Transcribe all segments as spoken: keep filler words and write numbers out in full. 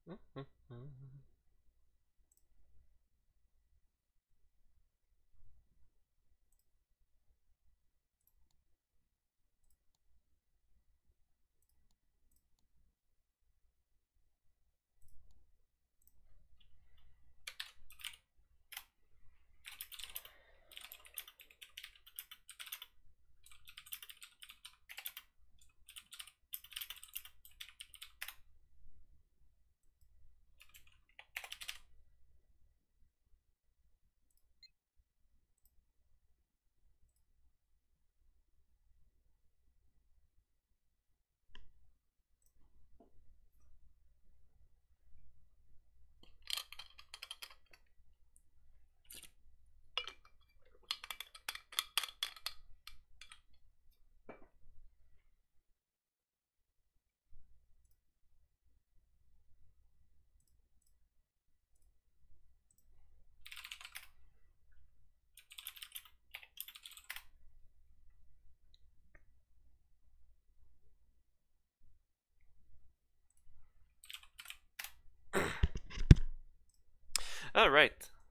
All right.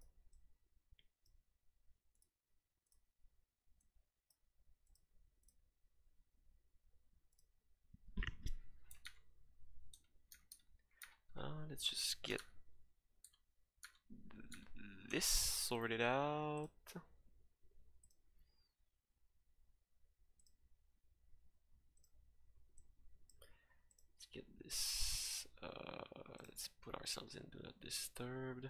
Uh, let's just get this sorted out. Let's get this. Uh, let's put ourselves in Do Not Disturbed.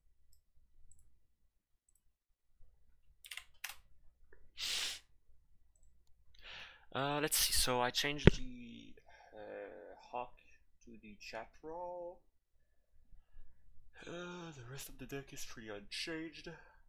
Uh, let's see. So I changed the uh, hawk to the chat roll. Uh, the rest of the deck is pretty unchanged.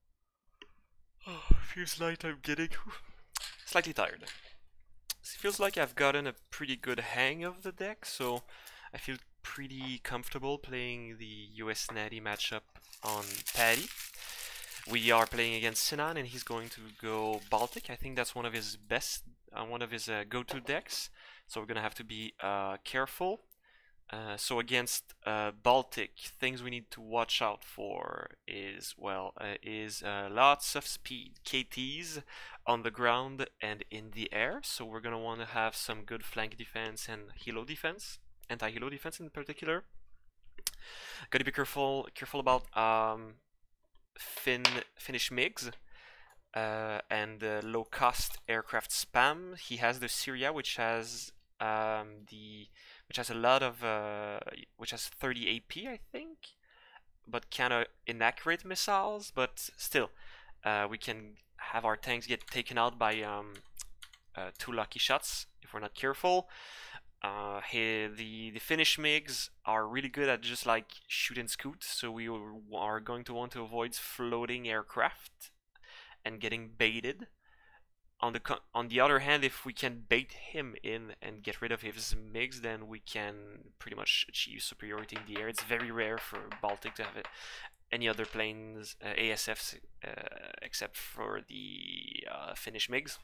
Oh, feels like I'm getting slightly tired. It feels like I've gotten a pretty good hang of the deck, so I feel pretty comfortable playing the U S Natty matchup on Paddy. We are playing against Sinan, and he's going to go Baltic. I think that's one of his best, uh, one of his uh, go-to decks. So we're gonna have to be uh, careful. Uh, so against uh, Baltic, things we need to watch out for is, well, uh, is uh, lots of speed, K Ts on the ground and in the air. So we're gonna want to have some good flank defense and helo defense, anti-helo defense in particular. Gotta be careful, careful about um, Fin Finnish MiGs uh, and uh, low-cost aircraft spam. He has the Syria, which has um, the which has a lot of uh, which has thirty A P, I think, but kind of inaccurate missiles. But still, uh, we can have our tanks get taken out by um, uh, two lucky shots if we're not careful. Uh, he, the the Finnish MiGs are really good at just like shoot and scoot, so we are going to want to avoid floating aircraft and getting baited. On the on the other hand, if we can bait him in and get rid of his MiGs, then we can pretty much achieve superiority in the air. It's very rare for Baltic to have it, any other planes, uh, A S Fs, uh, except for the uh, Finnish MiGs.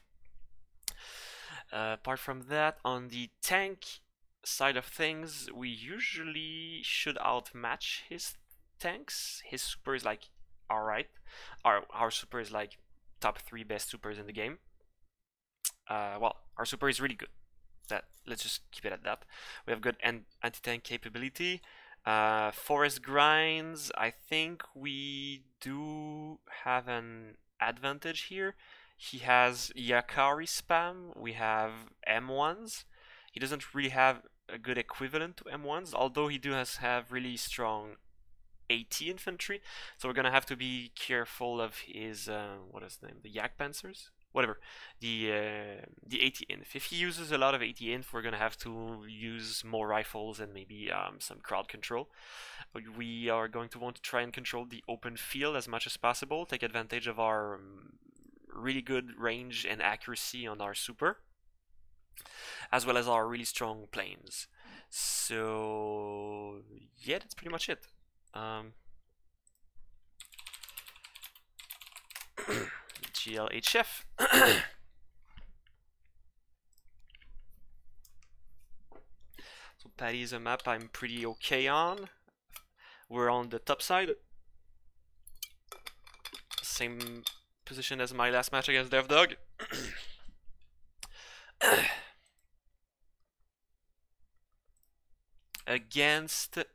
Uh, apart from that, on the tank side of things, we usually should outmatch his tanks. His super is like alright. Our, our super is like top three best supers in the game. Uh, well, our super is really good. That let's just keep it at that. We have good anti-tank capability. Uh, forest grinds, I think we do have an advantage here. He has Yakari spam, we have M ones. He doesn't really have a good equivalent to M ones, although he does have really strong AT infantry. So we're gonna have to be careful of his, uh, what is the name, the Yak Panzers? Whatever, the uh, the AT inf. If he uses a lot of AT inf, we're gonna have to use more rifles and maybe um, some crowd control. We are going to want to try and control the open field as much as possible, take advantage of our um, really good range and accuracy on our super, as well as our really strong planes. So yeah, that's pretty much it. Um, G L H F. So Paddy is a map I'm pretty okay on. we're on the top side. Same position as my last match against DevDog. Against um,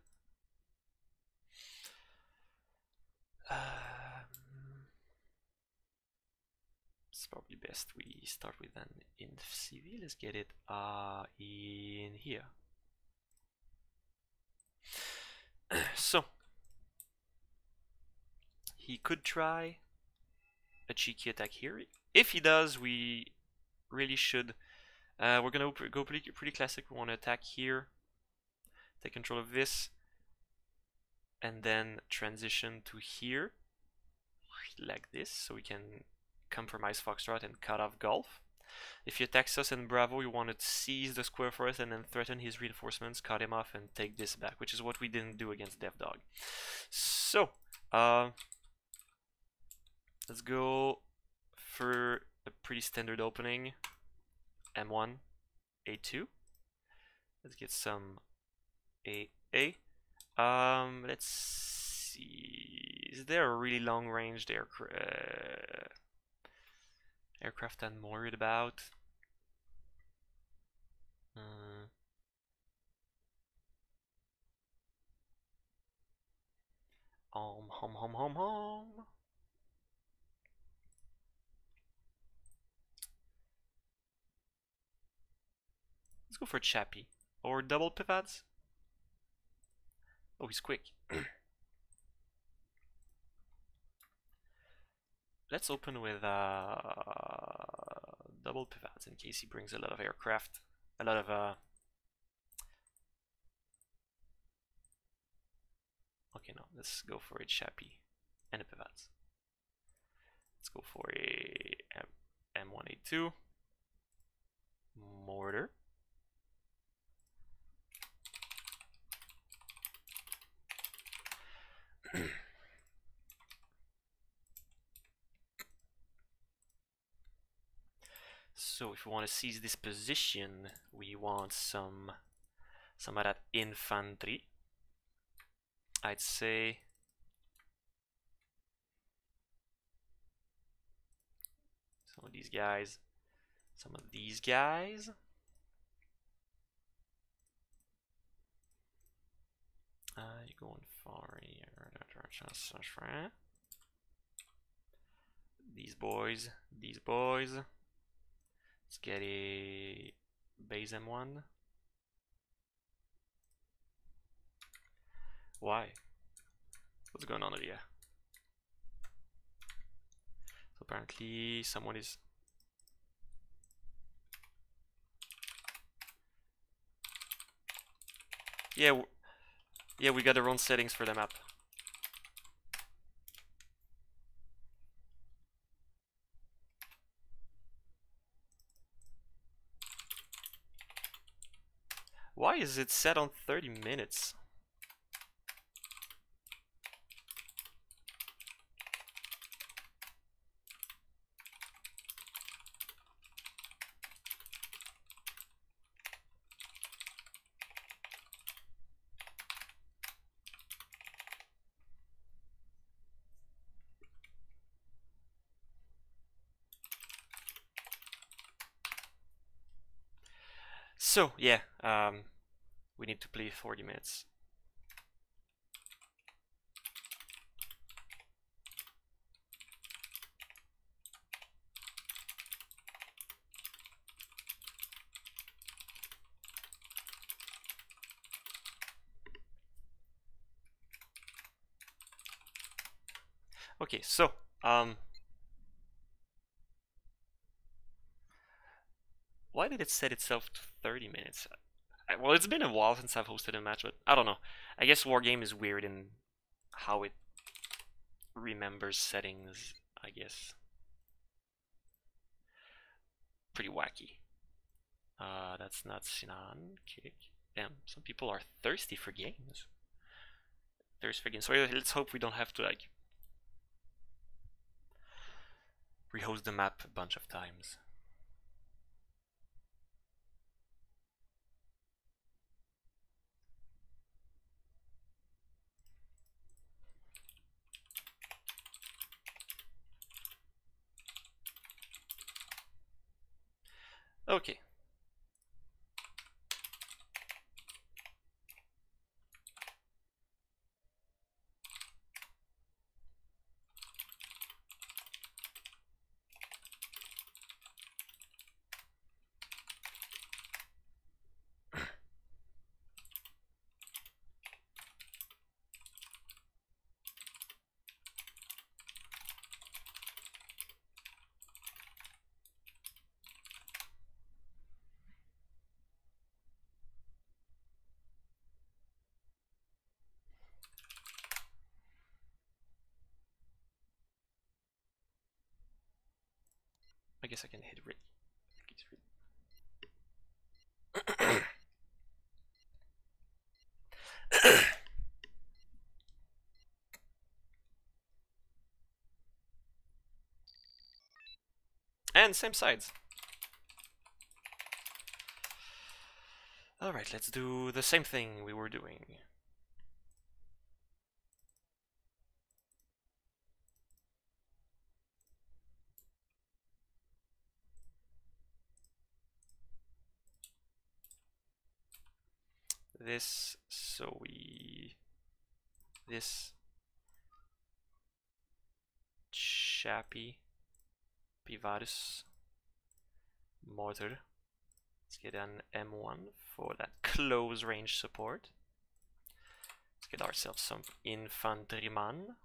it's probably best we start with an inf C V. Let's get it uh, in here. So he could try a cheeky attack here. If he does, we really should. Uh, we're gonna go pretty, pretty classic. We want to attack here, take control of this, and then transition to here, like this, so we can compromise Foxtrot and cut off Golf. If he attacks us in Bravo, we want to seize the square for us and then threaten his reinforcements, cut him off, and take this back, which is what we didn't do against DevDog. So, uh, let's go for a pretty standard opening. M one, A two. Let's get some A A. Um, let's see. Is there a really long-ranged aircraft? Uh, aircraft I'm worried about? Uh, um, hum hum hum hum. Let's go for Chappie or double pivots. Oh, he's quick. Let's open with uh, double pivots in case he brings a lot of aircraft, a lot of. Uh... Okay, no, let's go for a Chappie and a pivots. Let's go for a M one A two mortar. So if we want to seize this position, we want some some of that infantry. I'd say some of these guys, some of these guys. Uh, you're going for here. These boys, these boys. Let's get a base M one. Why? What's going on over here? So apparently someone is... Yeah, w yeah, we got the wrong settings for the map. Why is it set on thirty minutes? So, yeah, um, we need to play forty minutes. Okay, so, um, why did it set itself to thirty minutes? I, well, it's been a while since I've hosted a match, but I don't know. I guess Wargame is weird in how it remembers settings, I guess. Pretty wacky. Uh, that's not Sinan. Kick. Damn, some people are thirsty for games. Thirsty for games. So let's hope we don't have to, like, rehost the map a bunch of times. Okay. I guess I can hit red. And same sides. Alright, let's do the same thing we were doing. This, so we... This... Chappy... Pivarus... Mortar. Let's get an M one for that close range support. Let's get ourselves some infantryman.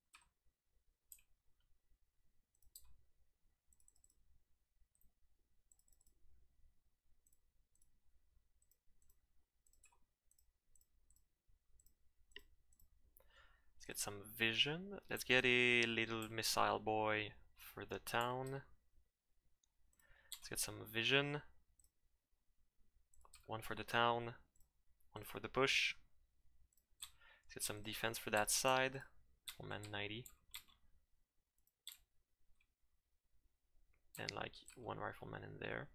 Let's get some vision. Let's get a little missile boy for the town. Let's get some vision. One for the town, one for the push. Let's get some defense for that side. Rifleman ninety. And like one rifleman in there.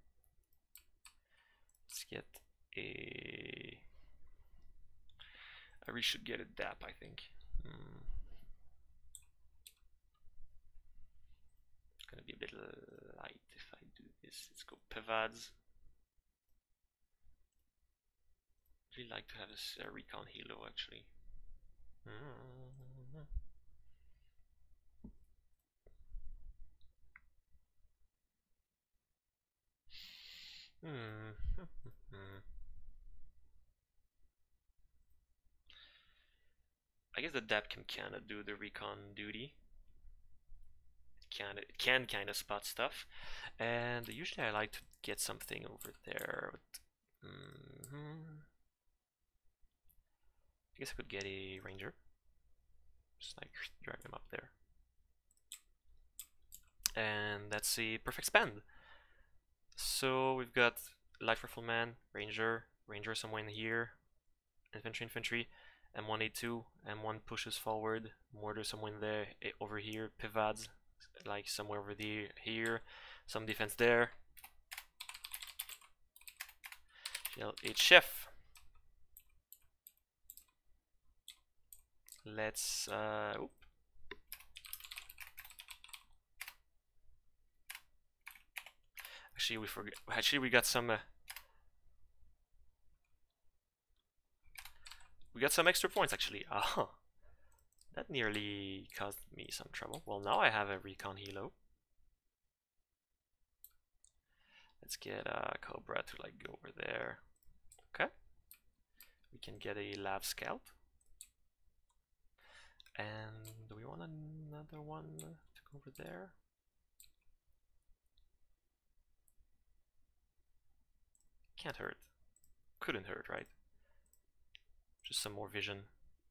Let's get a... I really should get a D A P, I think. Hmm. It's gonna be a bit light if I do this. Let's go Pevads. I'd really like to have a uh, recon helo actually. Mm-hmm. Hmm. I guess the D A P can kind of do the recon duty. It can, it can kind of spot stuff, and usually I like to get something over there. But, mm-hmm. I guess I could get a ranger. Just like drag them up there. And that's a perfect spend. So we've got light rifleman, ranger, ranger somewhere in here, infantry, infantry, M one A two, M one pushes forward, mortar somewhere in there, over here, pivots, like somewhere over there, here, some defense there. H chef. Let's uh oop. Actually we forgot actually we got some uh, we got some extra points actually. Oh, that nearly caused me some trouble. Well, now I have a recon helo. Let's get a uh, Cobra to like go over there. Okay. We can get a lab scout. And do we want another one to go over there? Can't hurt. Couldn't hurt, right? Just some more vision.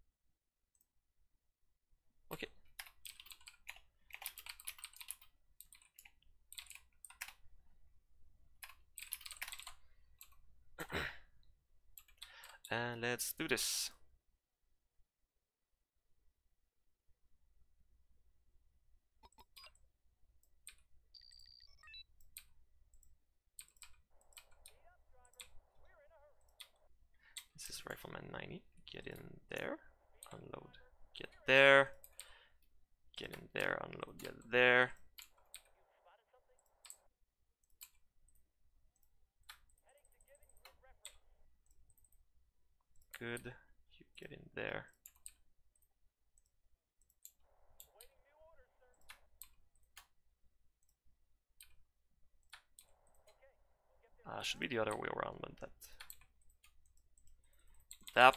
Okay. And let's do this. This is Rifleman ninety. Get in there, unload, get there, get in there, unload, get there. good. You get in there. Uh, should be the other way around, but that. Tap.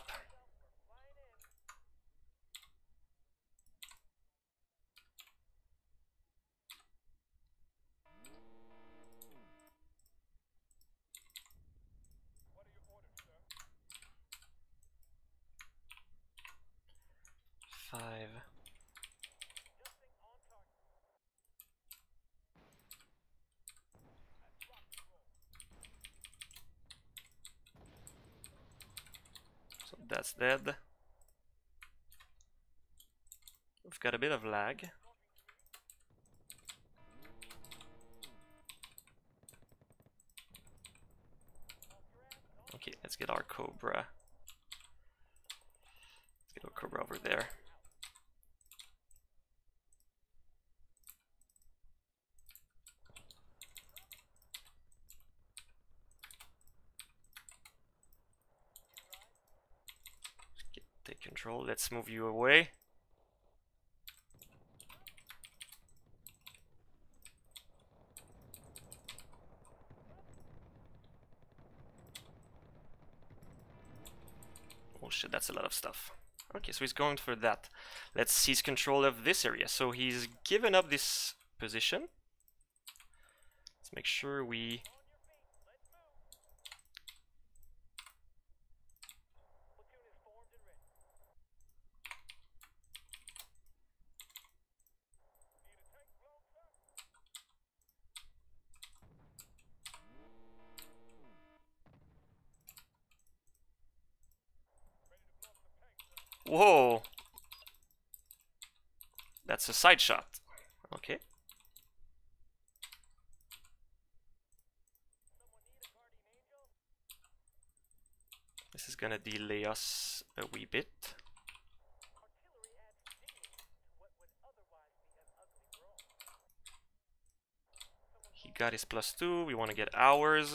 Five. So that's dead. We've got a bit of lag. Okay, let's get our Cobra. Let's get our Cobra over there. Get, take control. Let's move you away. Oh shit, that's a lot of stuff. Okay, so he's going for that. Let's seize control of this area. So he's given up this position. Let's make sure we... Whoa! That's a side shot. Okay. This is gonna delay us a wee bit. He got his plus two, we want to get ours.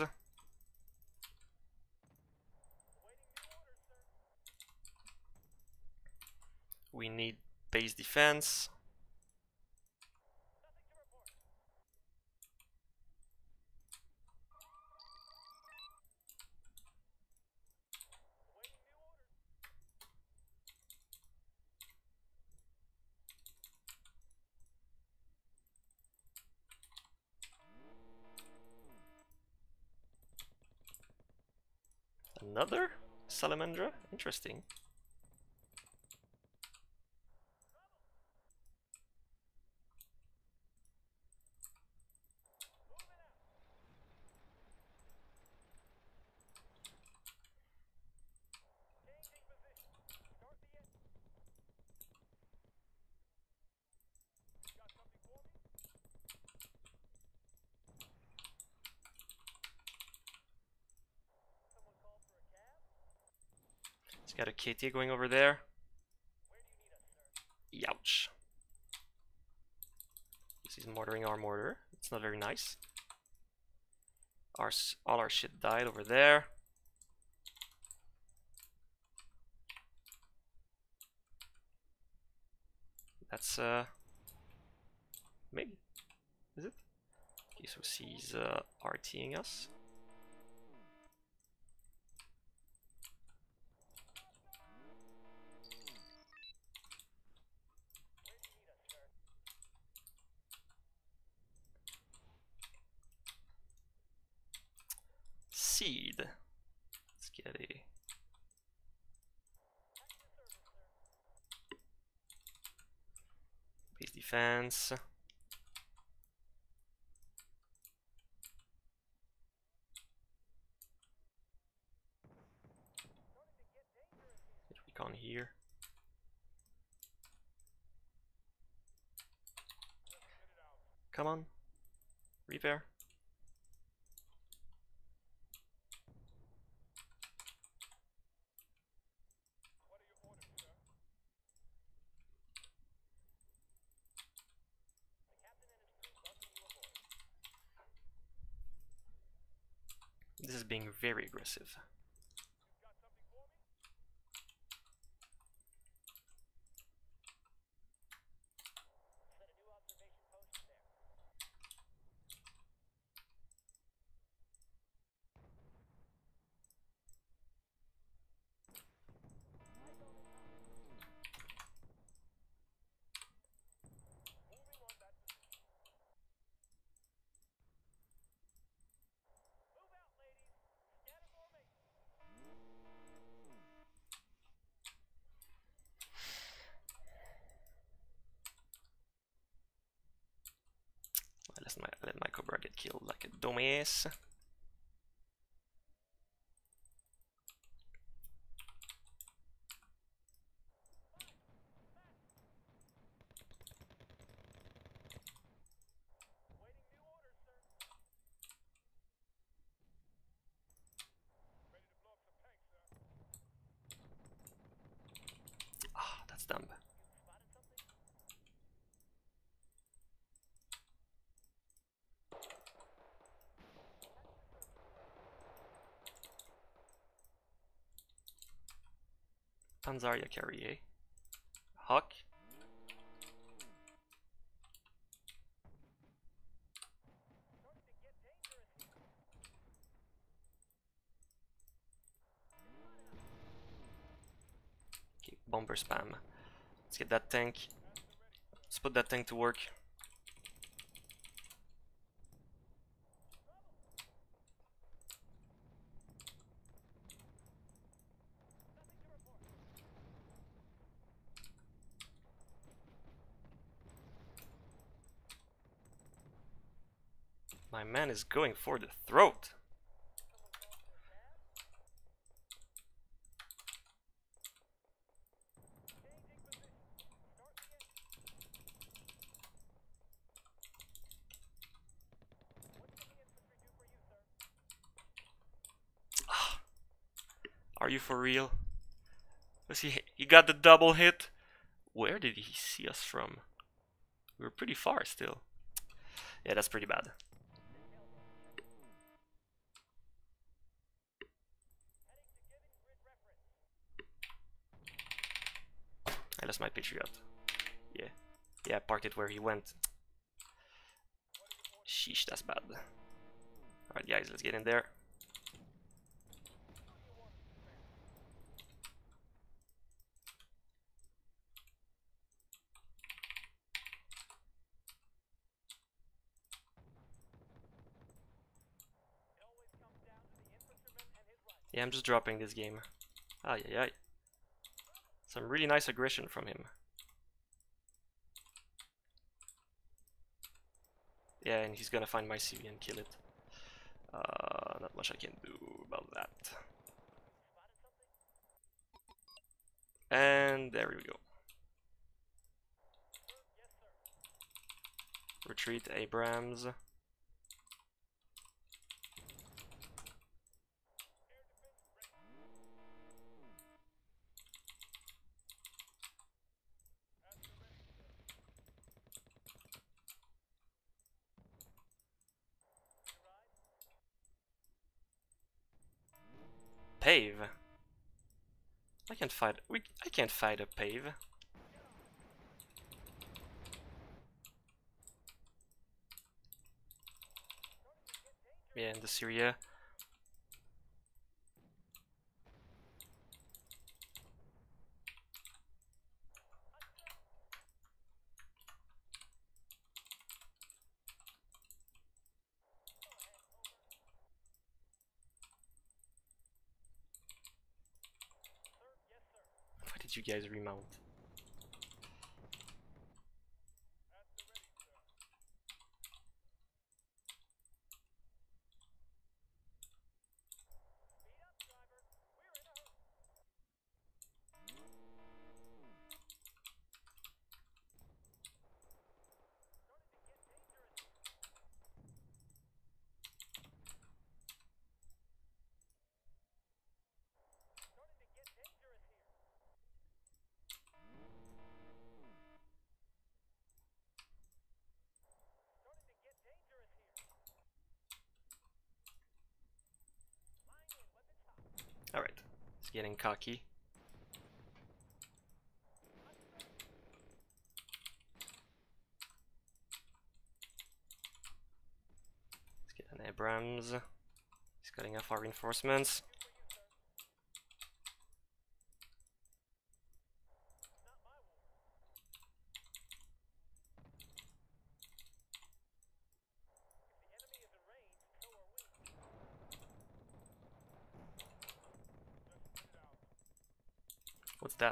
We need base defense. Another Salamandra? Interesting. He's got a K T going over there. Youch. He's mortaring our mortar. It's not very nice. Our, all our shit died over there. That's uh maybe, is it? Okay, so he's uh, RTing us. Seed. Let's get a base defense. Get recon here. Come on. Repair. This is being very aggressive. get killed like a dumbass. Ah, that's dumb. Panzarya carry, eh? Hawk. Okay, bomber spam. Let's get that tank. Let's put that tank to work. My man is going for the throat. Ah, are you for real? Was he? He got the double hit. Where did he see us from? We were pretty far still. Yeah, that's pretty bad. I lost my Patriot. Yeah. Yeah, I parked it where he went. Sheesh, that's bad. Alright guys, let's get in there. Yeah, I'm just dropping this game. Ah, yeah, yeah. Some really nice aggression from him. Yeah, and he's gonna find my C V and kill it. Uh, not much I can do about that. And there we go. Retreat, Abrams. Pave. I can't fight. We. I can't fight a pave. Yeah, in the Syria. Why did you guys remount? Alright, it's getting cocky. Let's get an Abrams. He's cutting off our reinforcements. What's that?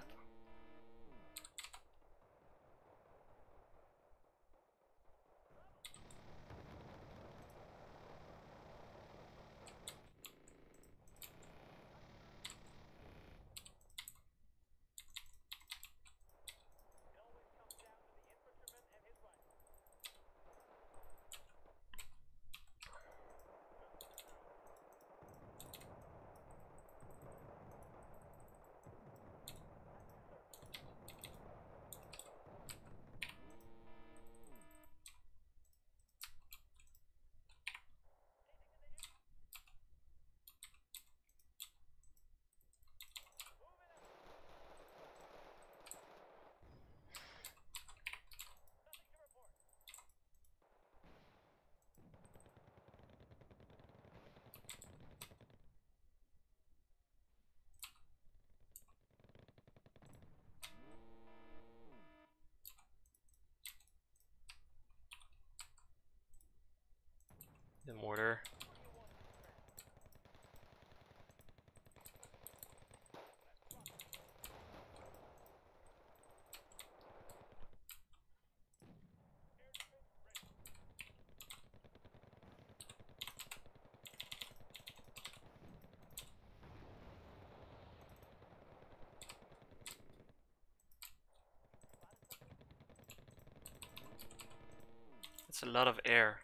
It's a lot of air.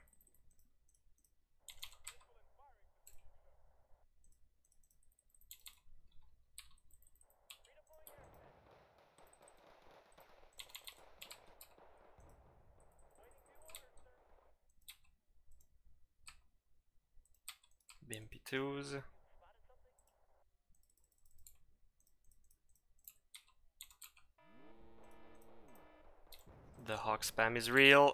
B M P twos. The hawk spam is real.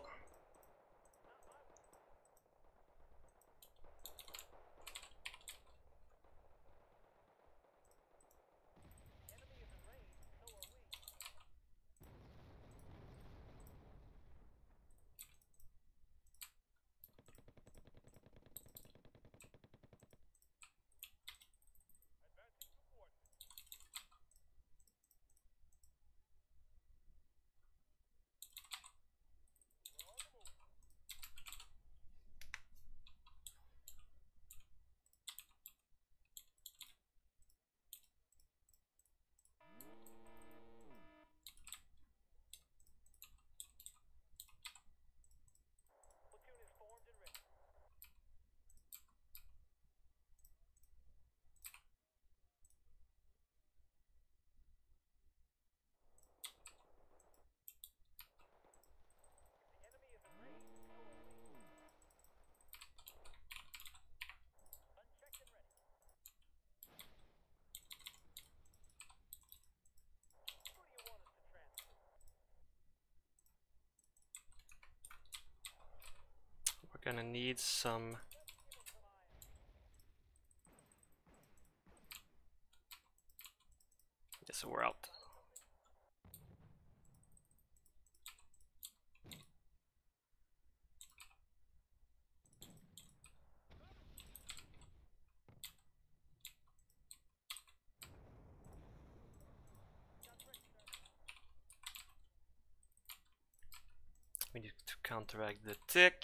We're gonna need some yes, we're out. We need to counteract the tick.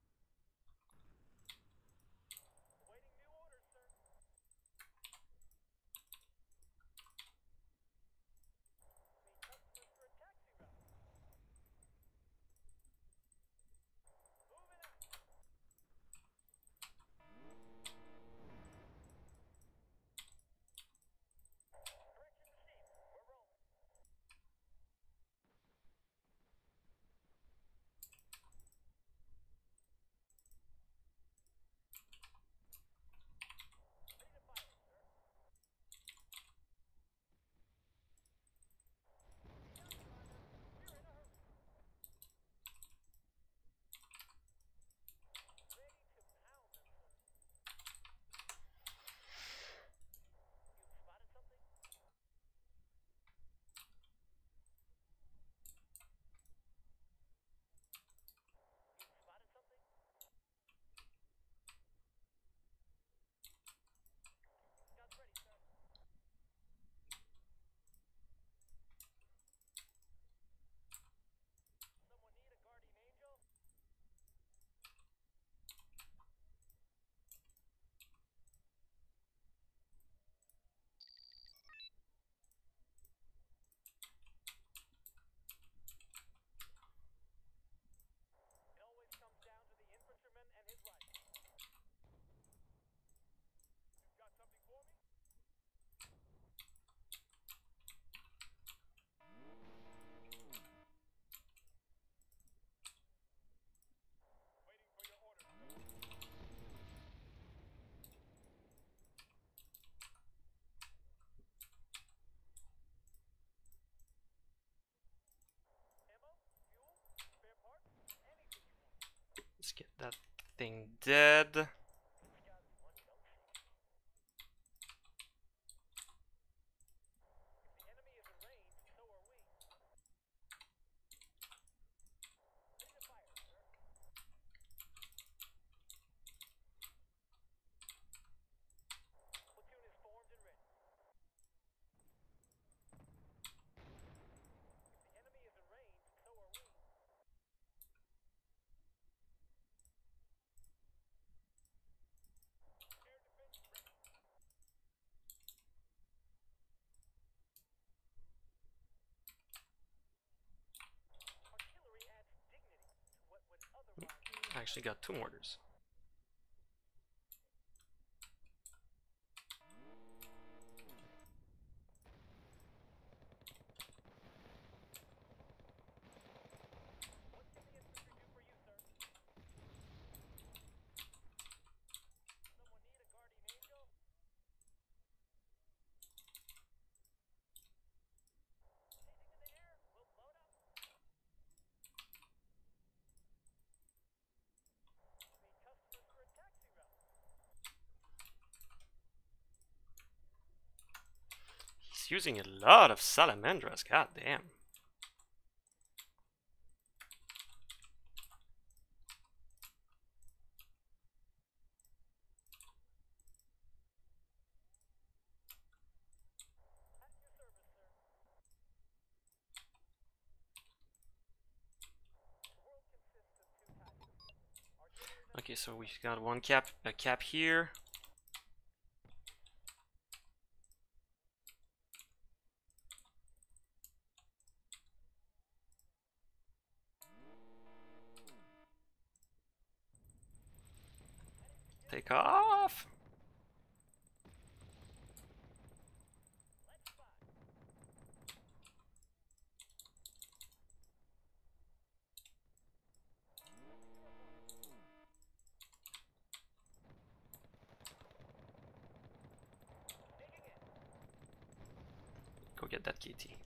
Let's get that thing dead. I actually got two mortars. He's using a lot of salamandras, god damn. Okay, so we've got one cap, a cap here. Take off! Go get that K T.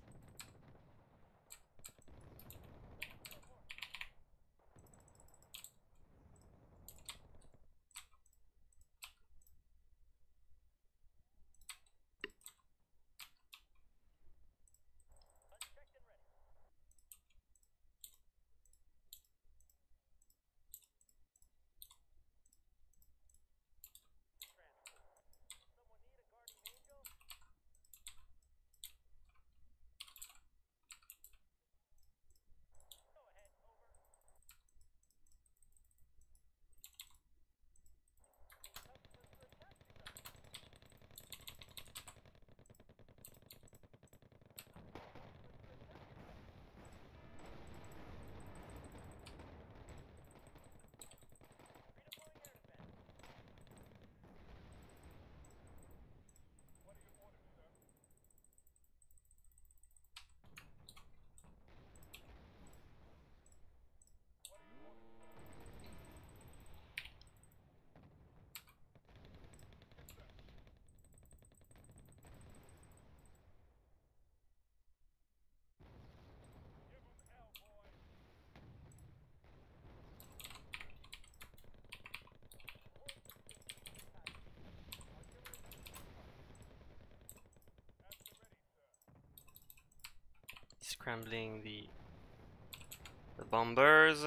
Scrambling the the bombers.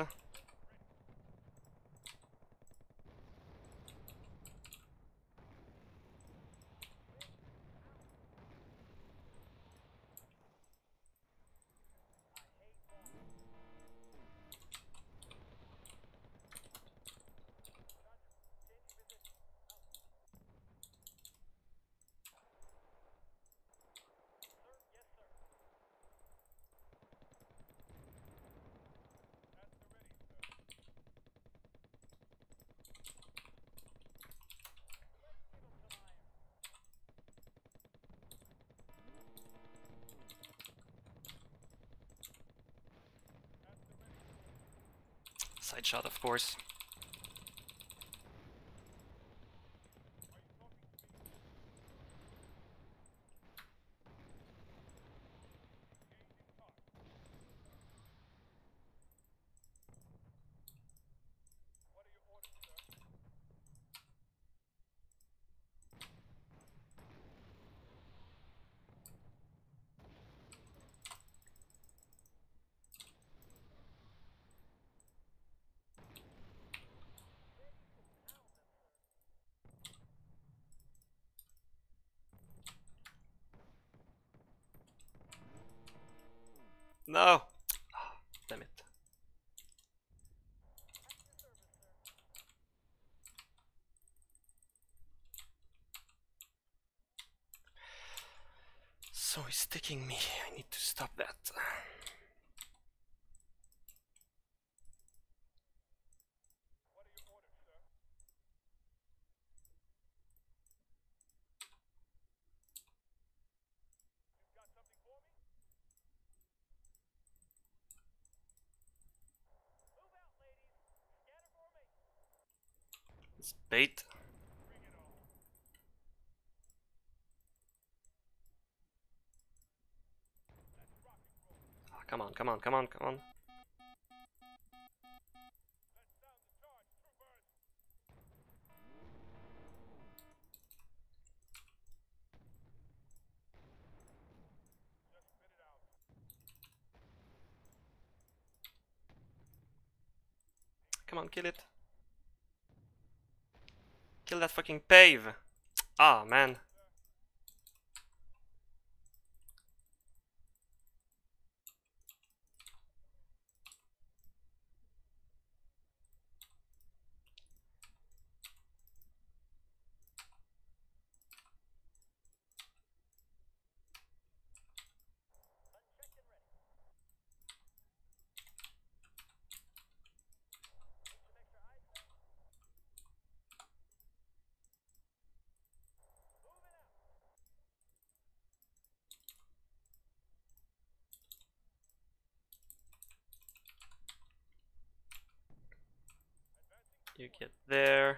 Side shot, of course. No! Oh, damn it. So he's sticking me. I need to stop that. It's bait. Oh, come on, come on, come on, come on. Come on, kill it. Kill that fucking pave. Ah, man. You get there.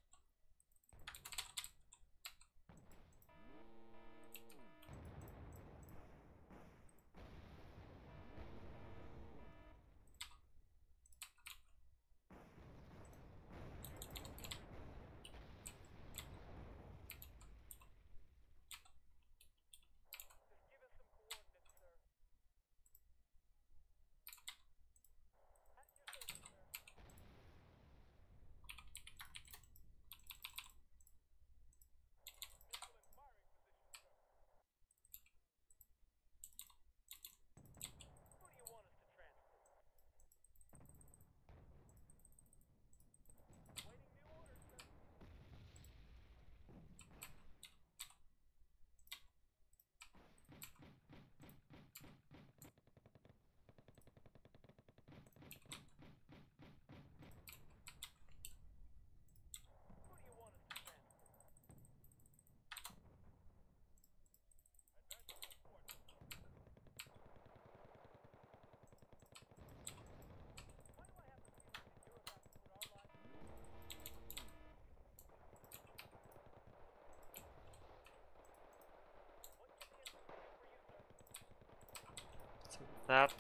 That.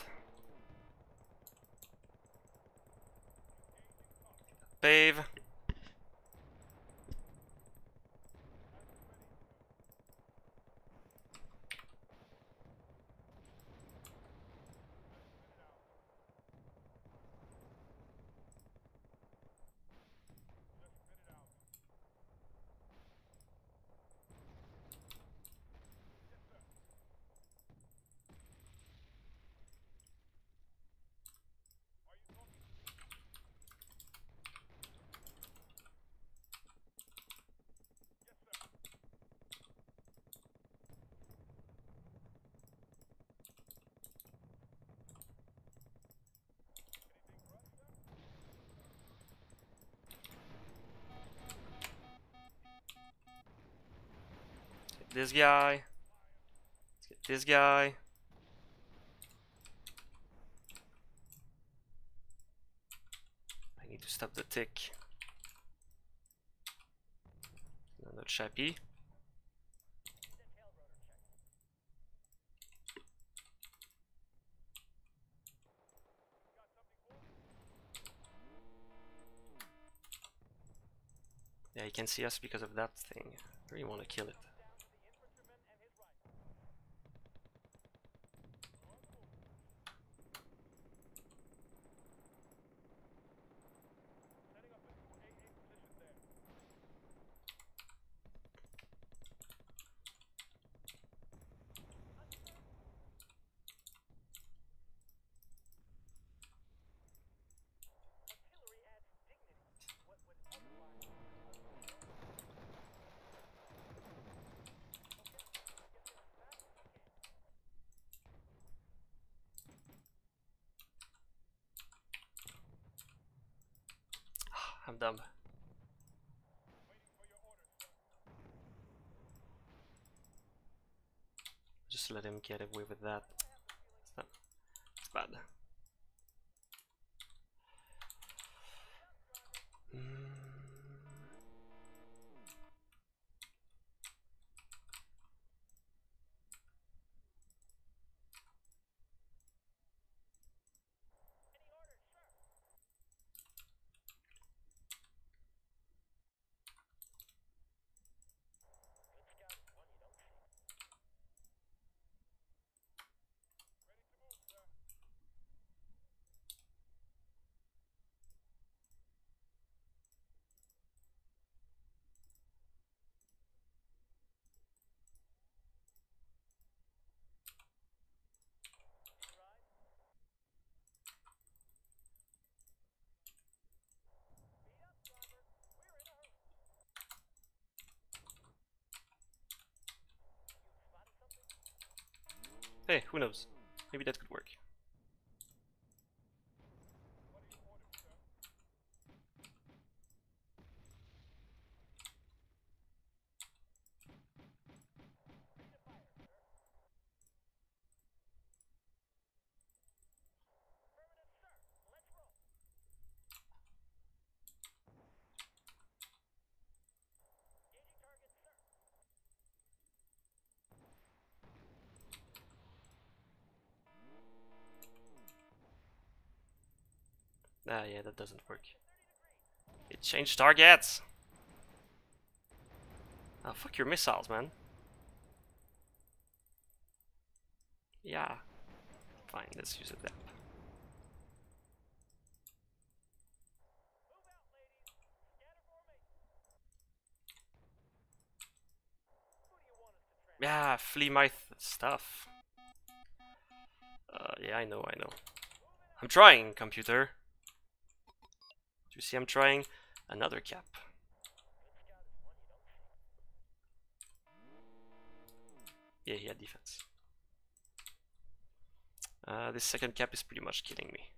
Pave. This guy. Let's get this guy. I need to stop the tick. Another chappy. Yeah, you can see us because of that thing. I really want to kill it. I'm dumb. Just let him get away with that. It's not, it's bad. Mm. Hey, who knows? Maybe that could work. Ah, yeah, that doesn't work. It changed targets! Oh, fuck your missiles, man. Yeah. Fine, let's use a dep. Yeah, flee my th stuff. Uh, yeah, I know, I know. I'm trying, computer. Do you see I'm trying? Another cap. Yeah, he had defense. Uh, this second cap is pretty much killing me.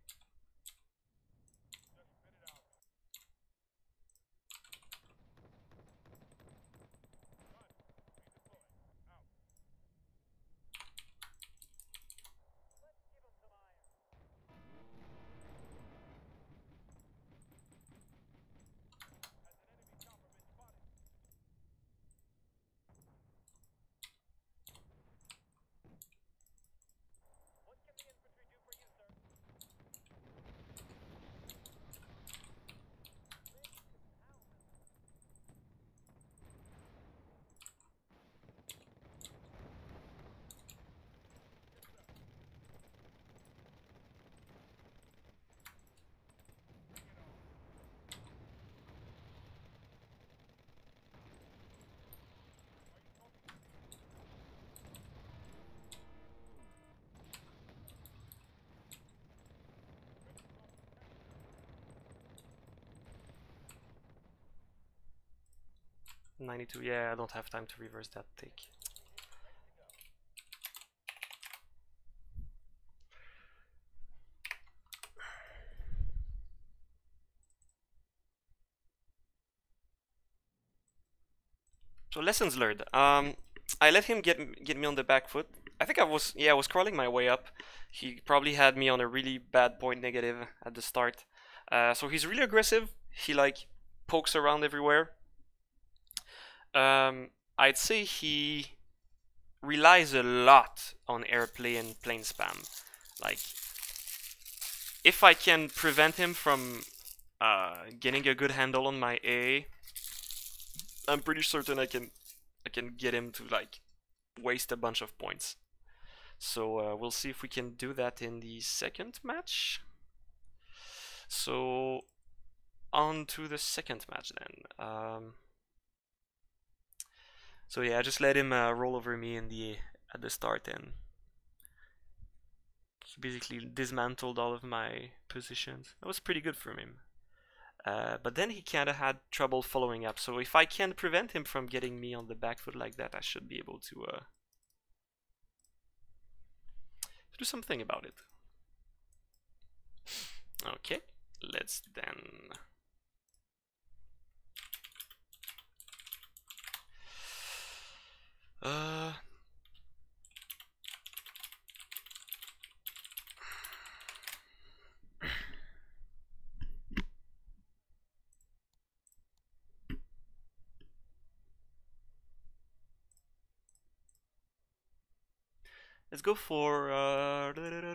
ninety-two, yeah, I don't have time to reverse that take. So lessons learned. Um, I let him get get me on the back foot. I think I was yeah I was crawling my way up. He probably had me on a really bad point negative at the start. Uh, so he's really aggressive. He like pokes around everywhere. Um, I'd say he relies a lot on airplay and plane spam. Like, if I can prevent him from uh, getting a good handle on my A, I'm pretty certain I can I can get him to like waste a bunch of points. So uh, we'll see if we can do that in the second match. So on to the second match then. Um, so yeah, I just let him uh, roll over me in the at the start, and he basically dismantled all of my positions. That was pretty good from him. Uh, but then he kind of had trouble following up. So if I can prevent him from getting me on the back foot like that, I should be able to uh, do something about it. Okay, let's then... Uh... Let's go for... Uh...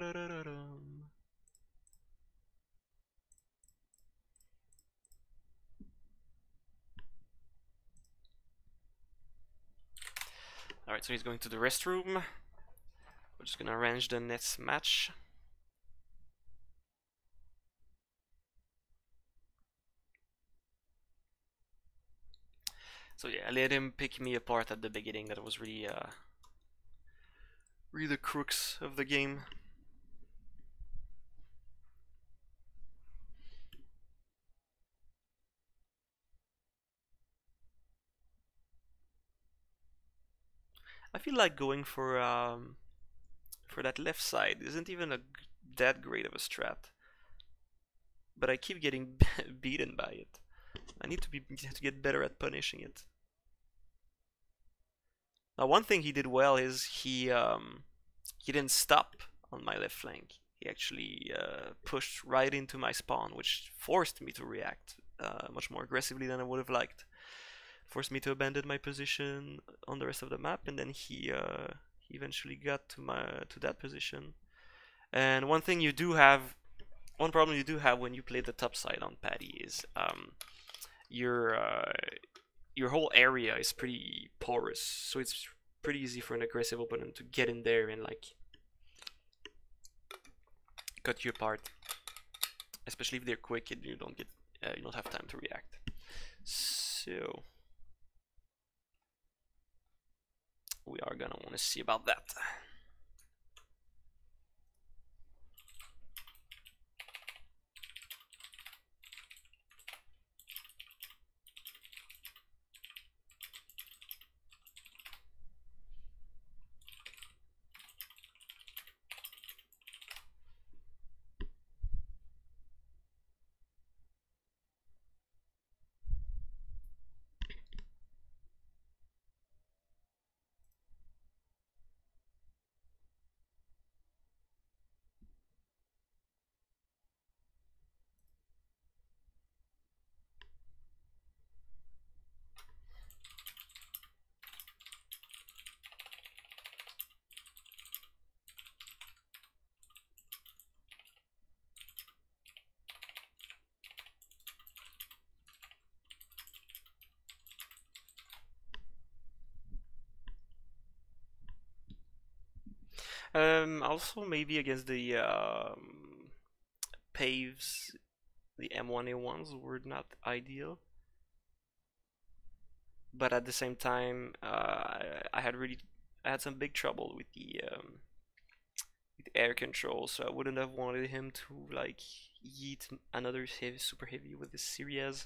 Alright, so he's going to the restroom. We're just gonna arrange the next match. So yeah, I let him pick me apart at the beginning. That was really, uh, really the crux of the game. I feel like going for um, for for that left side isn't even a that great of a strat, but I keep getting beaten by it. I need to be to get better at punishing it. Now, one thing he did well is he um, he didn't stop on my left flank. He actually uh, pushed right into my spawn, which forced me to react uh, much more aggressively than I would have liked. Forced me to abandon my position on the rest of the map, and then he uh, he eventually got to my to that position. And one thing you do have, one problem you do have when you play the top side on Paddy is um, your uh, your whole area is pretty porous, so it's pretty easy for an aggressive opponent to get in there and like cut you apart, especially if they're quick and you don't get uh, you don't have time to react. So we are gonna want to see about that. Um, also maybe against the um, paves, the M one A ones were not ideal, but at the same time, uh, I had really I had some big trouble with the um, with the air control, so I wouldn't have wanted him to like yeet another heavy, super heavy with this Sirius.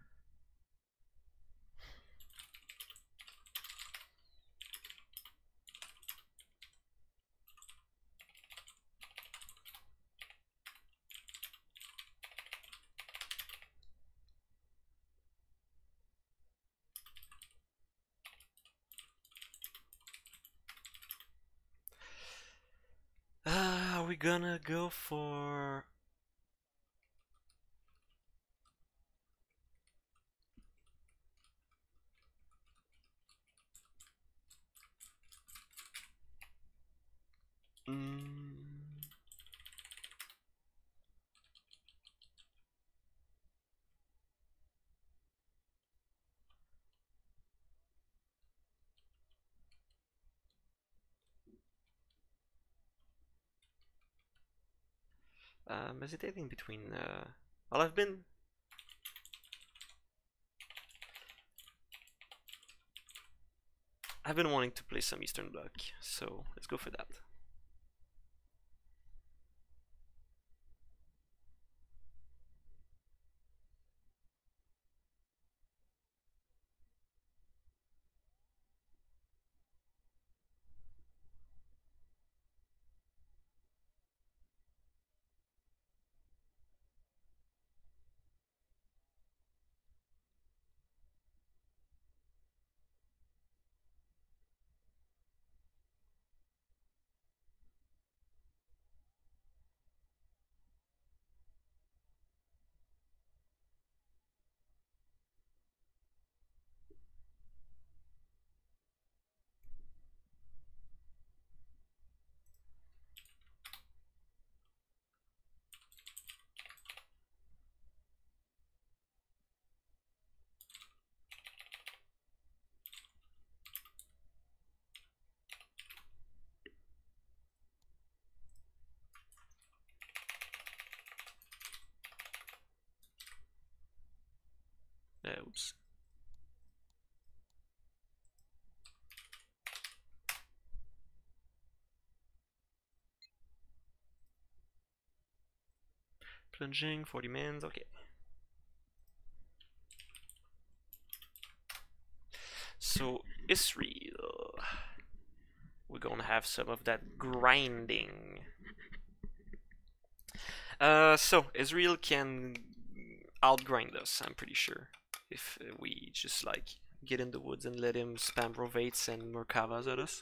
Uh, are we gonna go for... Mm. I'm hesitating between... Uh... Well, I've been... I've been wanting to play some Eastern Bloc, so let's go for that. Uh, oops. Plunging, forty mans, okay. So, Israel. we're gonna have some of that grinding. Uh, so Ezreal can outgrind us, I'm pretty sure, if we just like get in the woods and let him spam Rovates and Merkavas at us.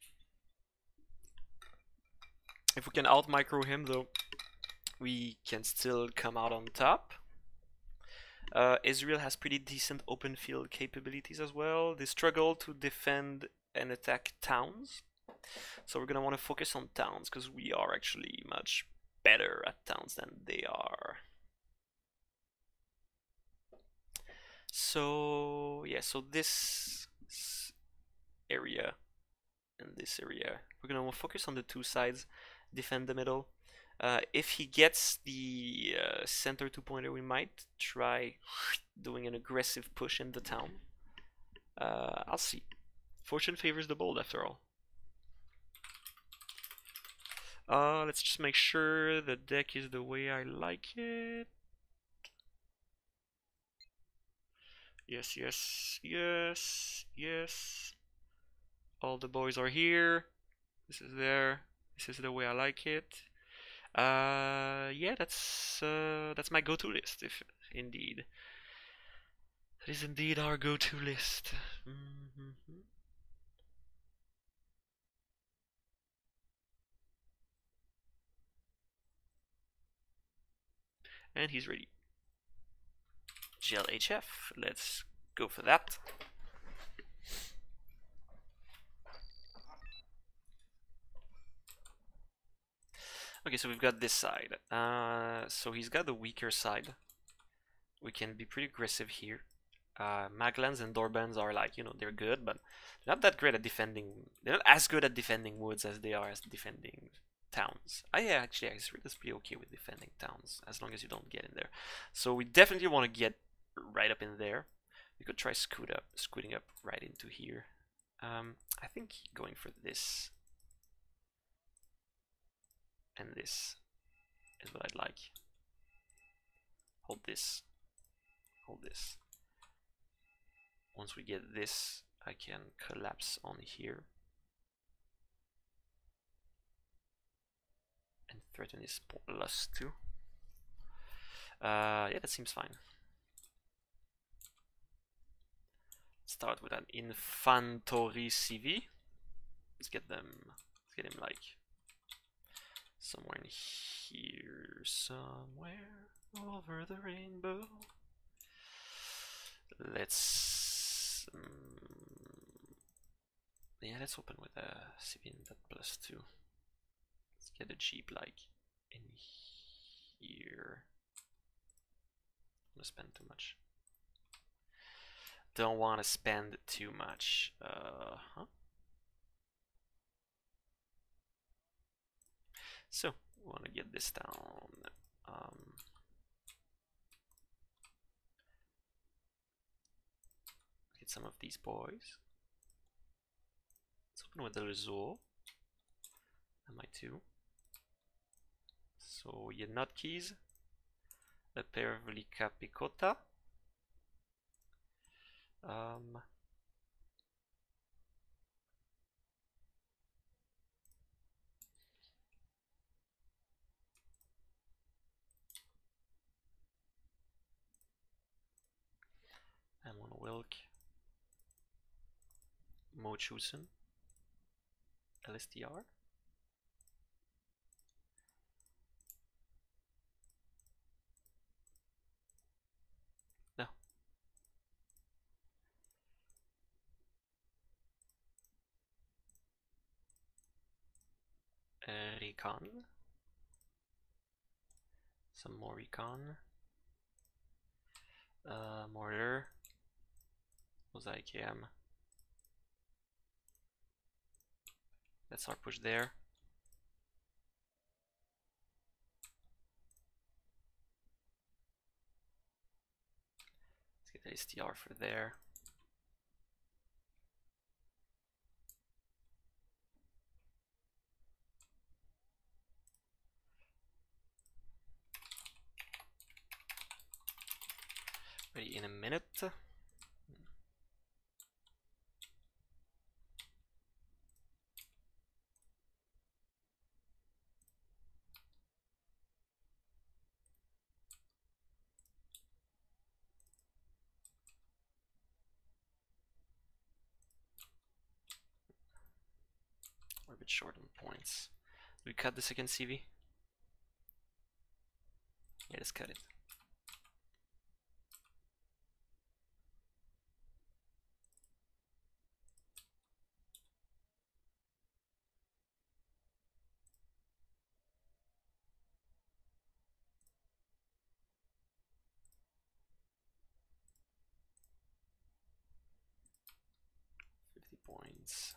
If we can out micro him though, we can still come out on top. Uh, Ezreal has pretty decent open field capabilities as well. They struggle to defend and attack towns, so we're gonna want to focus on towns because we are actually much better at towns than they are. So yeah, so this area and this area, we're gonna want to focus on the two sides, defend the middle. Uh, if he gets the uh, center two-pointer, we might try doing an aggressive push in the town. Uh, I'll see. Fortune favors the bold after all. Uh, let's just make sure the deck is the way I like it. Yes, yes, yes, yes. All the boys are here. This is there. This is the way I like it. Uh, yeah, that's uh, that's my go-to list, if indeed. That is indeed our go-to list. Mm-hmm. And he's ready. G L H F, let's go for that. Okay, so we've got this side. Uh, so he's got the weaker side. We can be pretty aggressive here. Uh, Maglands and Doorbands are like, you know, they're good, but they're not that great at defending. They're not as good at defending woods as they are as defending towns. I yeah, actually, I was pretty okay with defending towns as long as you don't get in there. So we definitely want to get right up in there. We could try scoot up, scooting up right into here. Um, I think going for this and this is what I'd like. Hold this. Hold this. Once we get this, I can collapse on here and threaten his plus two. Uh, yeah, that seems fine. Start with an Infantori C V. Let's get them. Let's get him like somewhere in here, somewhere over the rainbow. Let's um, yeah, let's open with a C V in that plus two. Let's get a Jeep like in here. I'm gonna spend too much. Don't want to spend too much. Uh huh. So we want to get this down. Um, get some of these boys. Let's open with the Lizzo. M I two. So your nut keys. A pair of Lika Picota. Um, and one Wilk, Mochusen, L S T R. No. Uh, Recon. Some more Recon. Uh, Mortar. Mosaic A M. That's our push there. Let's get the S T R for there. Ready in a minute. bit short on points. Do we cut the second C V? Yeah, let's cut it. fifty points.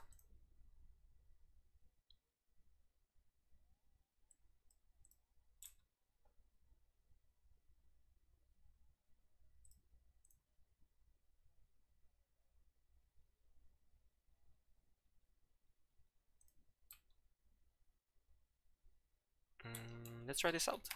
Mm, let's try this out.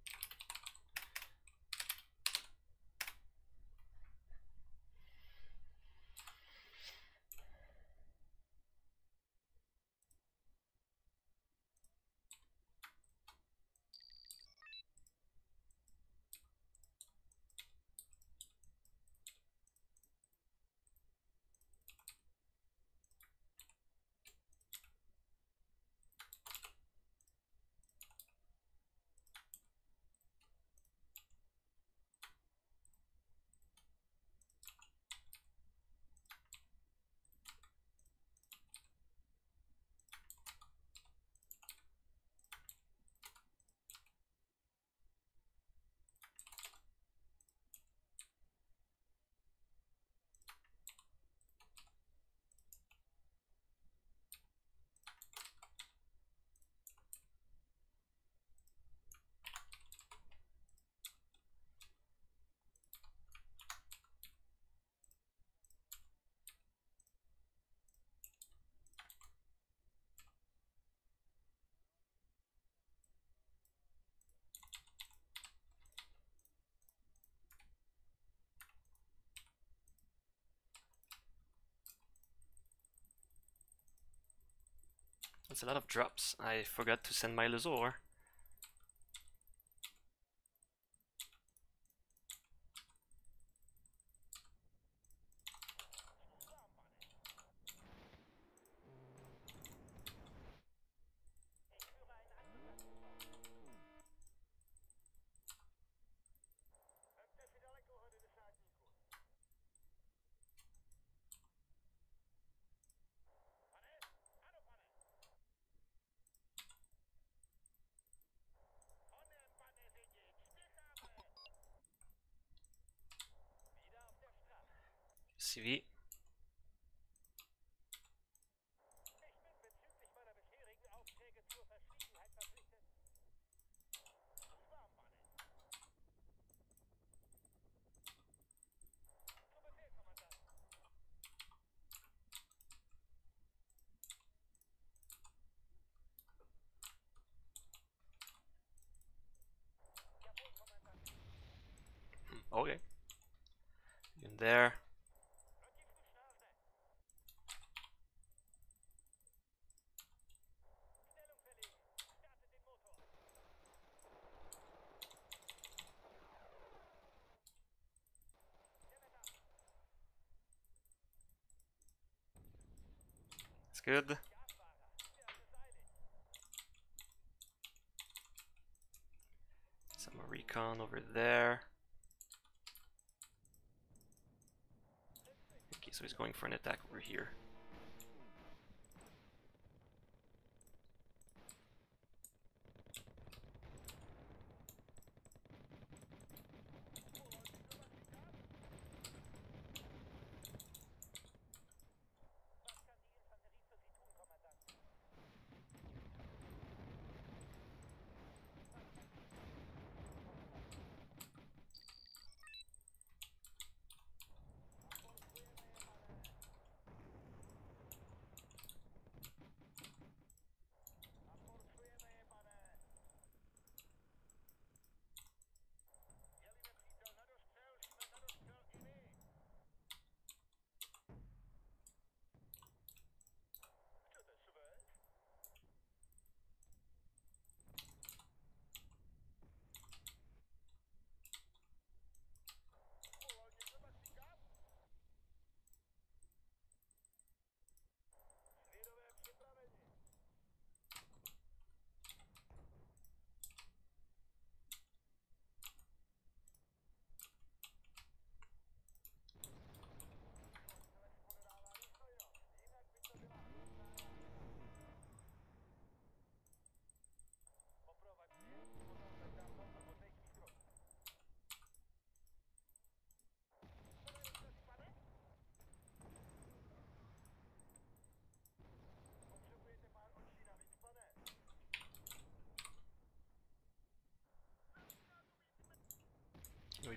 That's a lot of drops. I forgot to send my Lezor. C V. Okay. In there. It's good. Some recon over there. Okay, so he's going for an attack over here.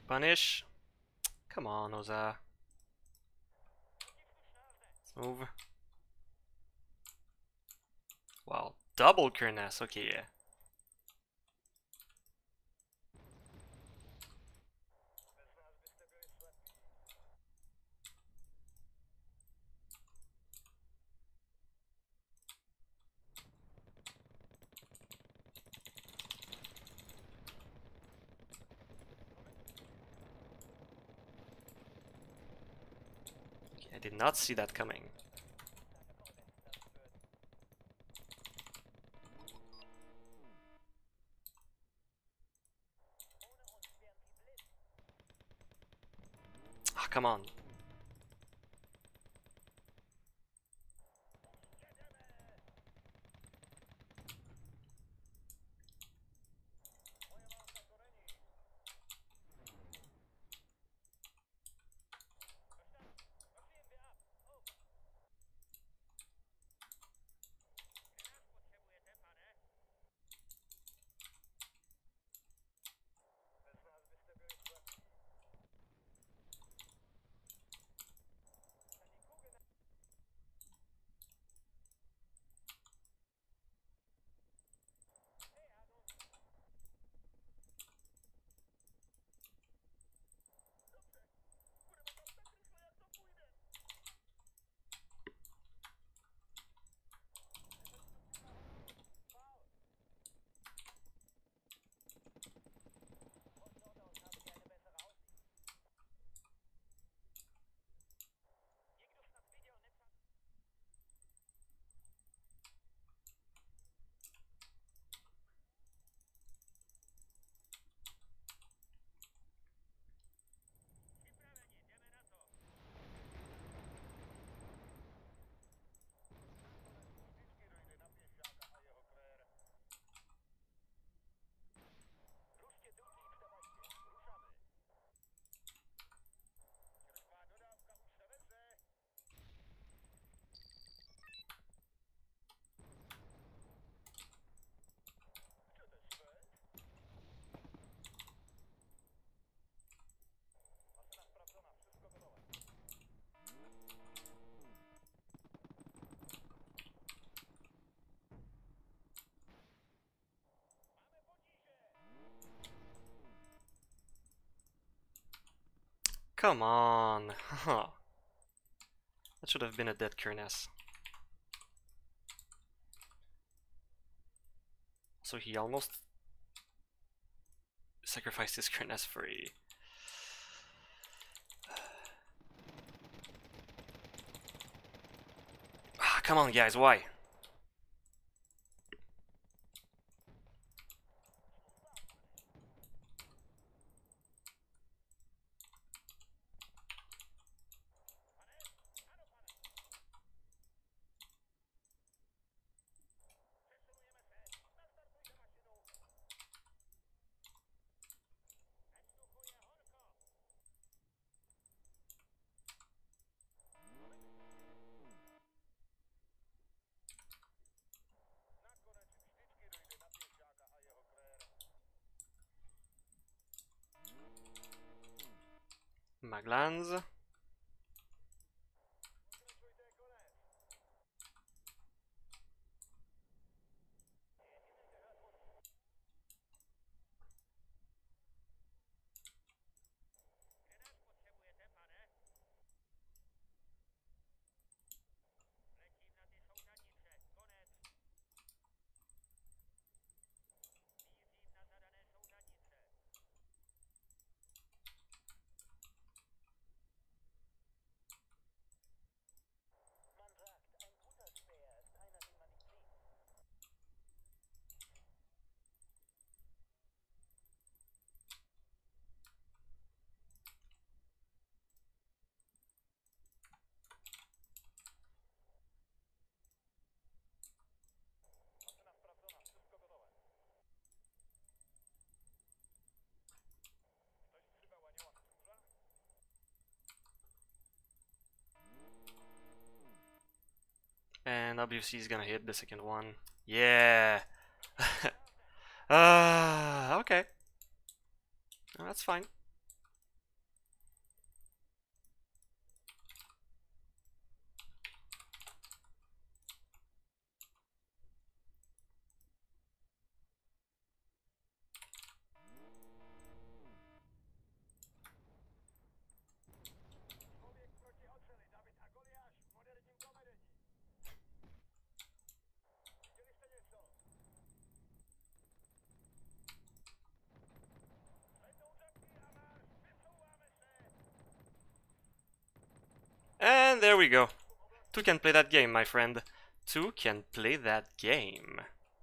Punish. Come on, Oza. Let's move. Wow, double Kernes. Okay, yeah. I did not see that coming. Ah, oh, come on. Come on. That should have been a dead Kernes. So he almost sacrificed his Kernes for a... Ah, come on guys, why? Maglans. And obviously he's gonna hit the second one. Yeah. Ah, uh, okay. Oh, that's fine. And there we go. Two can play that game, my friend. Two can play that game.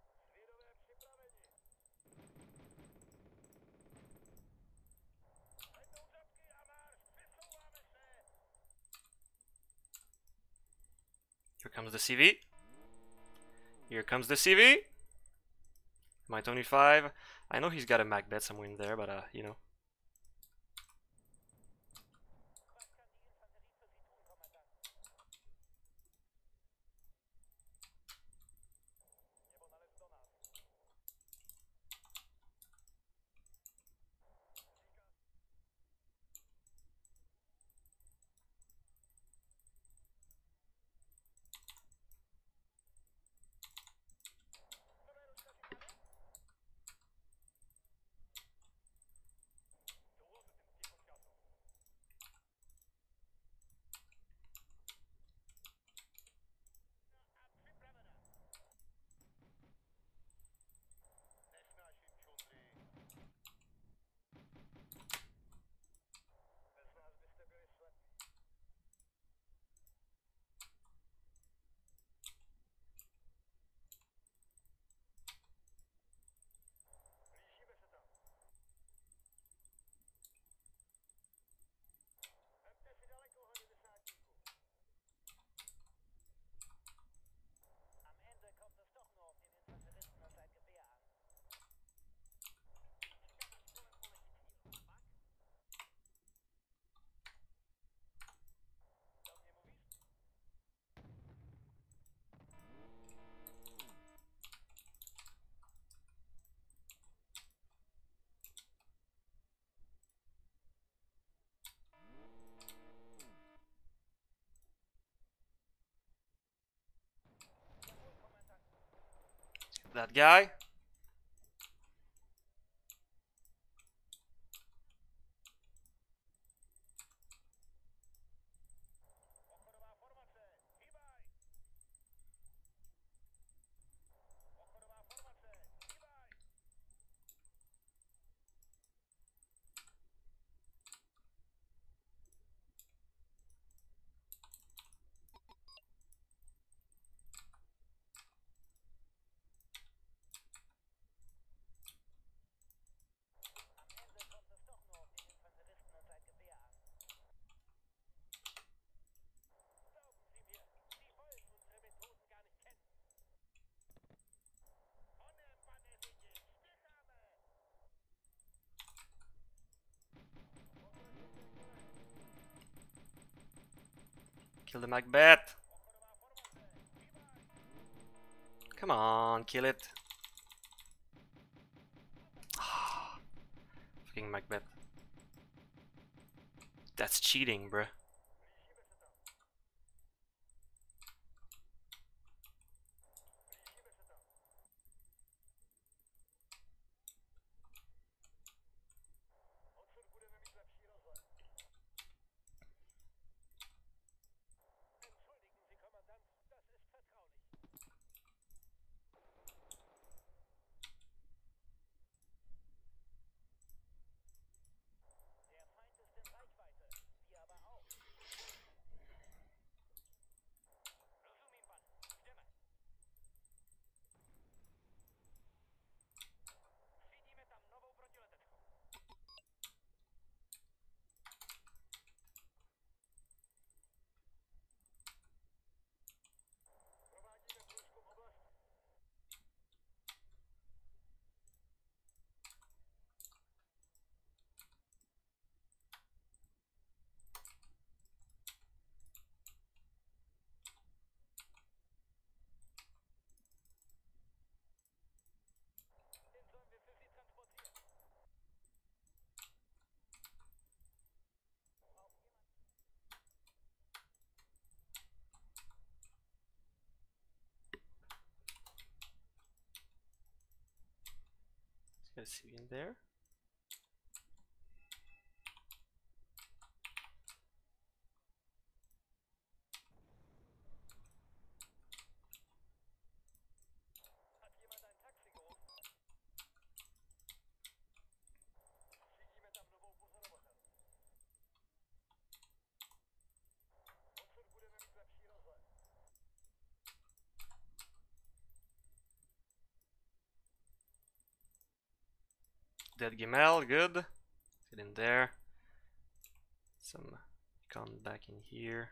Here comes the C V. Here comes the C V. My twenty-five. I know he's got a Macbeth somewhere in there, but uh, you know. That guy. Kill the Macbeth. Come on, kill it. Fucking Macbeth. That's cheating, bruh. Let's see in there. Dead Gimel, good. Get in there. Some con back in here.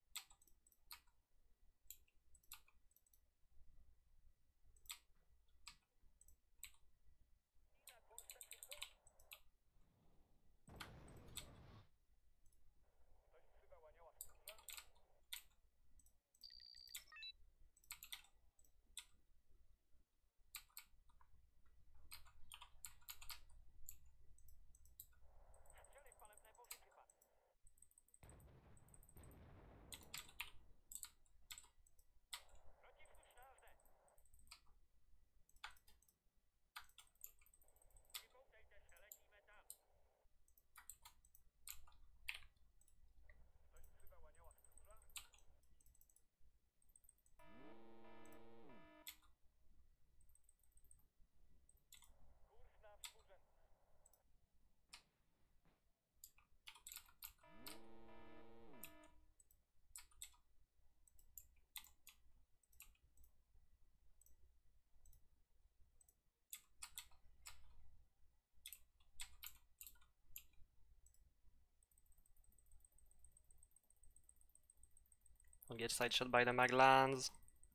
Don't get side shot by the Maglans.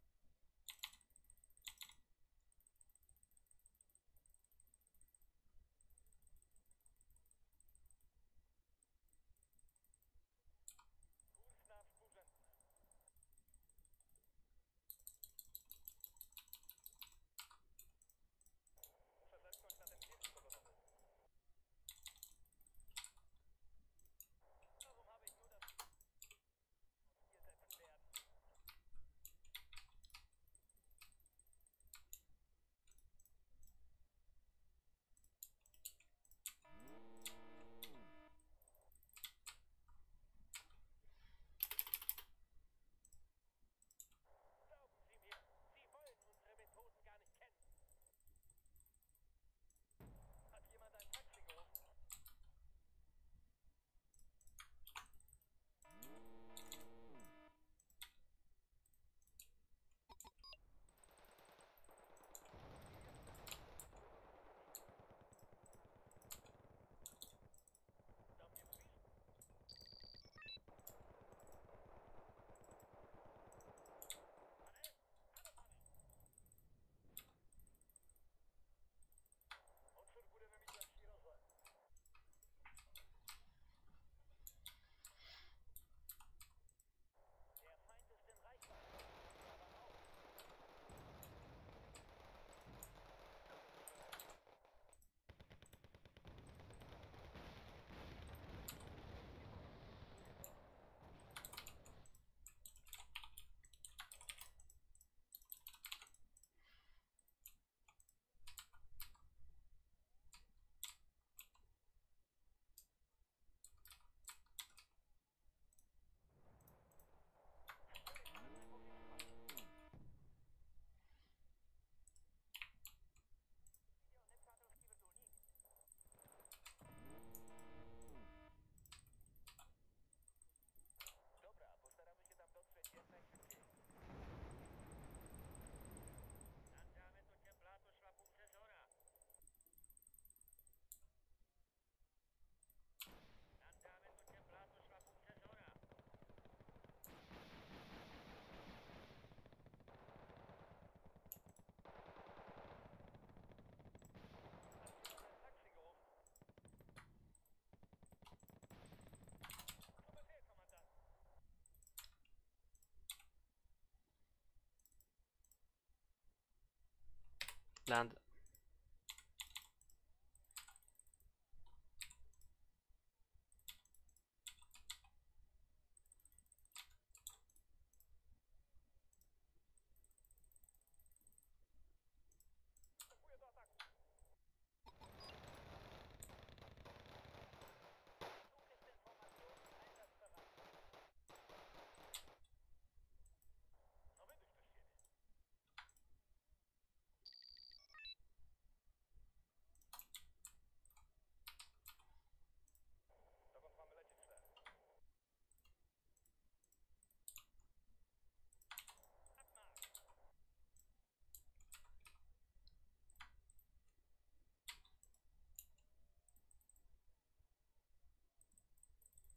Land.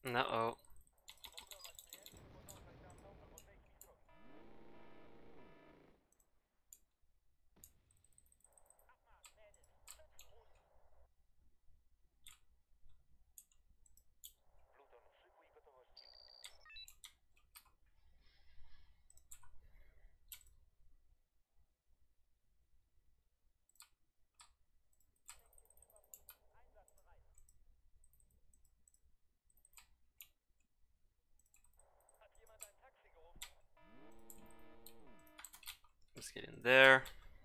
Uh-oh. Let's get in there.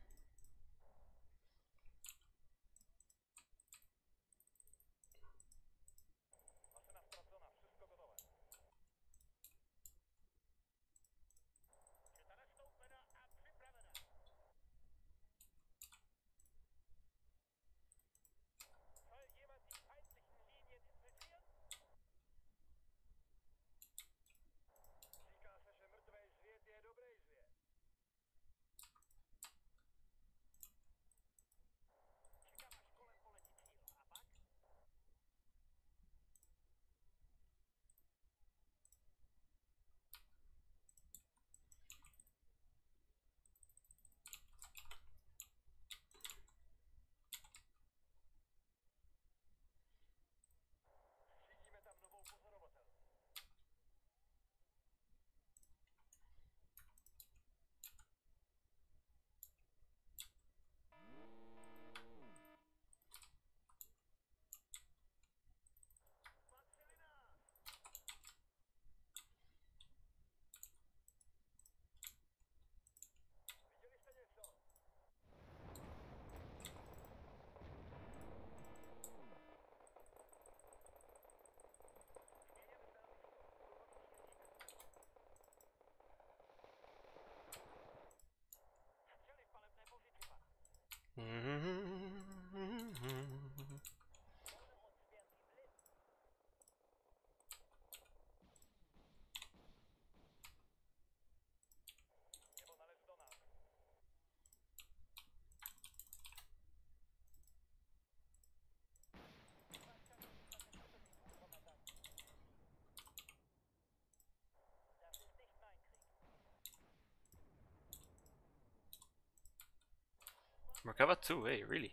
Merkava two, hey, really?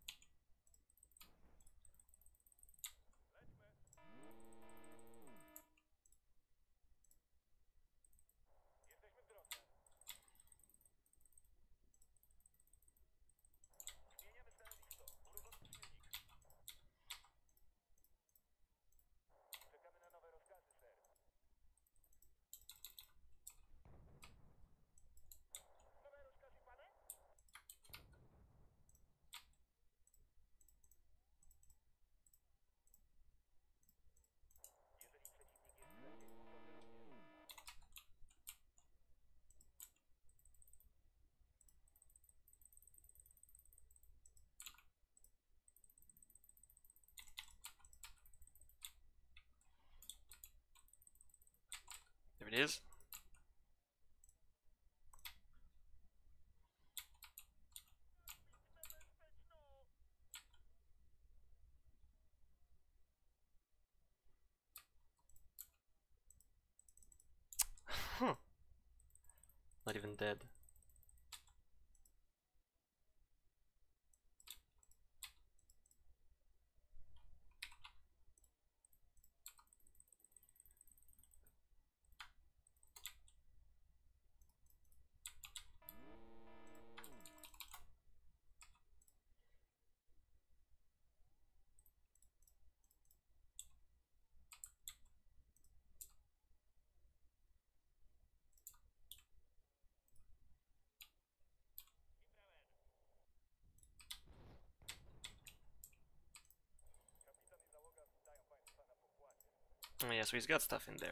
There it is. Huh. Not even dead. Oh yeah, so he's got stuff in there.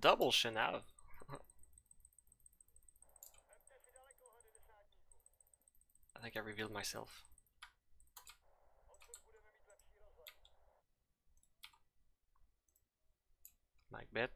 double Shenav. I think I revealed myself. Mike bet.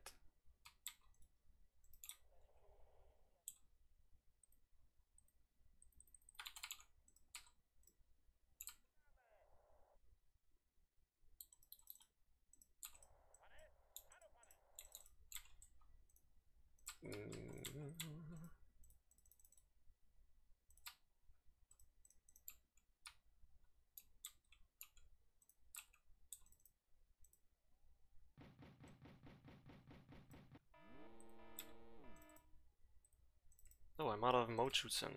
Oh, I'm out of Mochutsen.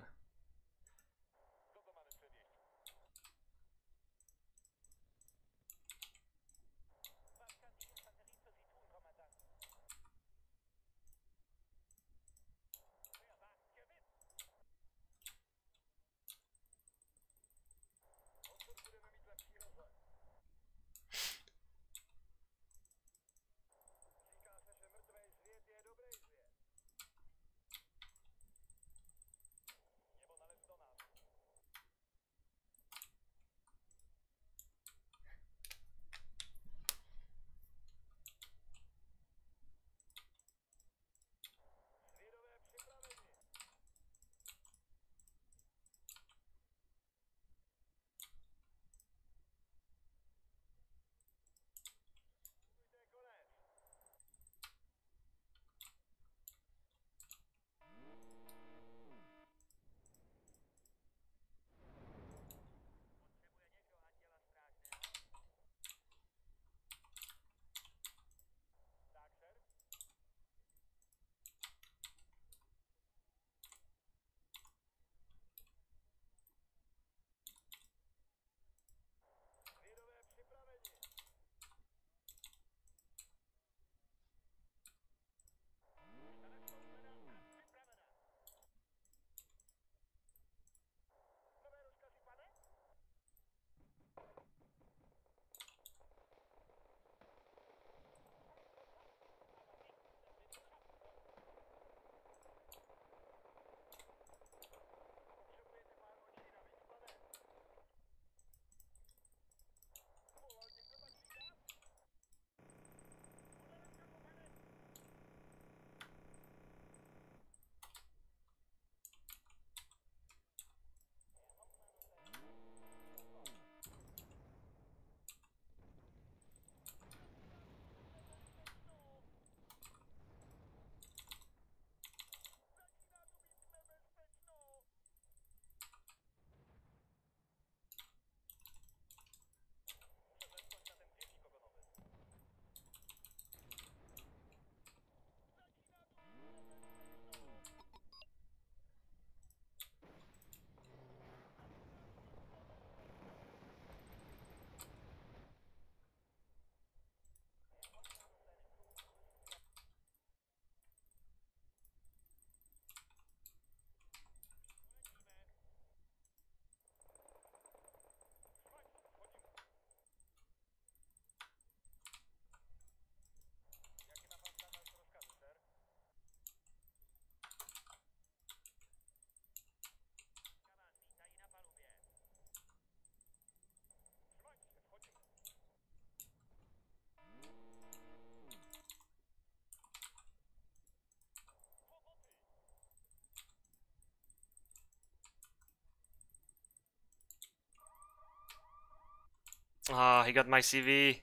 Ah, oh, he got my C V.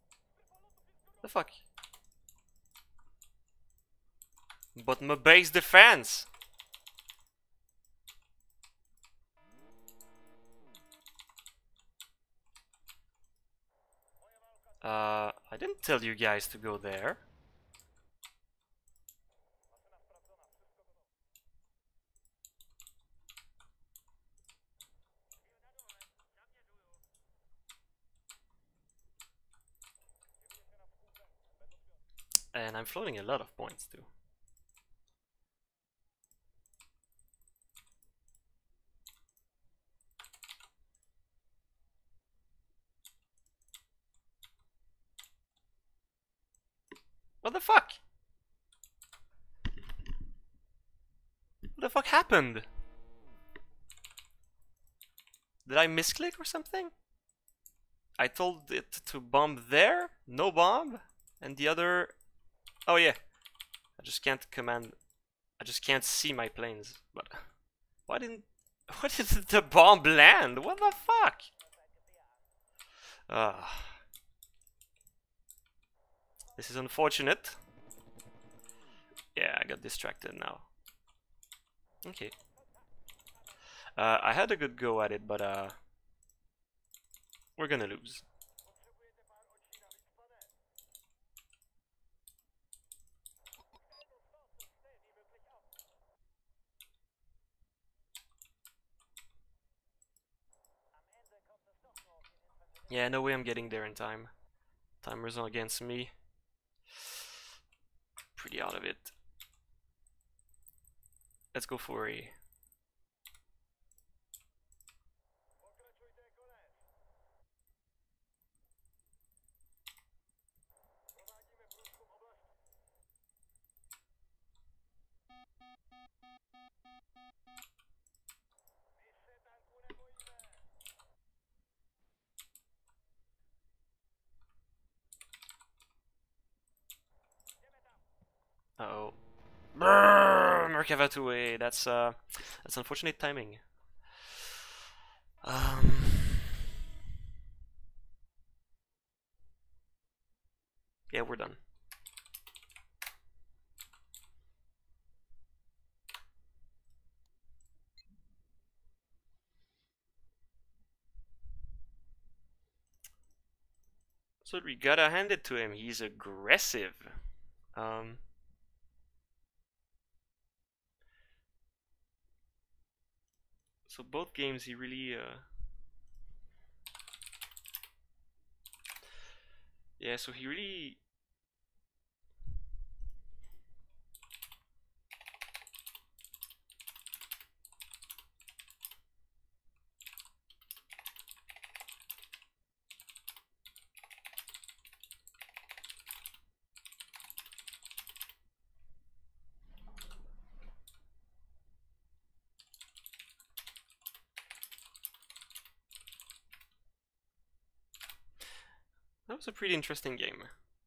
The fuck? But my base defense. Uh, I didn't tell you guys to go there. And I'm floating a lot of points too. What the fuck? fuck happened? Did I misclick or something? I told it to bomb there, no bomb, and the other... Oh yeah, I just can't command... I just can't see my planes, but... Why didn't... Why did the bomb land? What the fuck? Ah, this is unfortunate. Yeah, I got distracted now. Okay. Uh, I had a good go at it, but uh, we're gonna lose. Yeah, no way I'm getting there in time. Timer's on against me. Pretty out of it. Let's go for a... Uh-oh. Merkava two A, that's uh that's unfortunate timing. Um Yeah, we're done. So we gotta hand it to him, he's aggressive. Um So both games he really uh Yeah, so he really That was a pretty interesting game.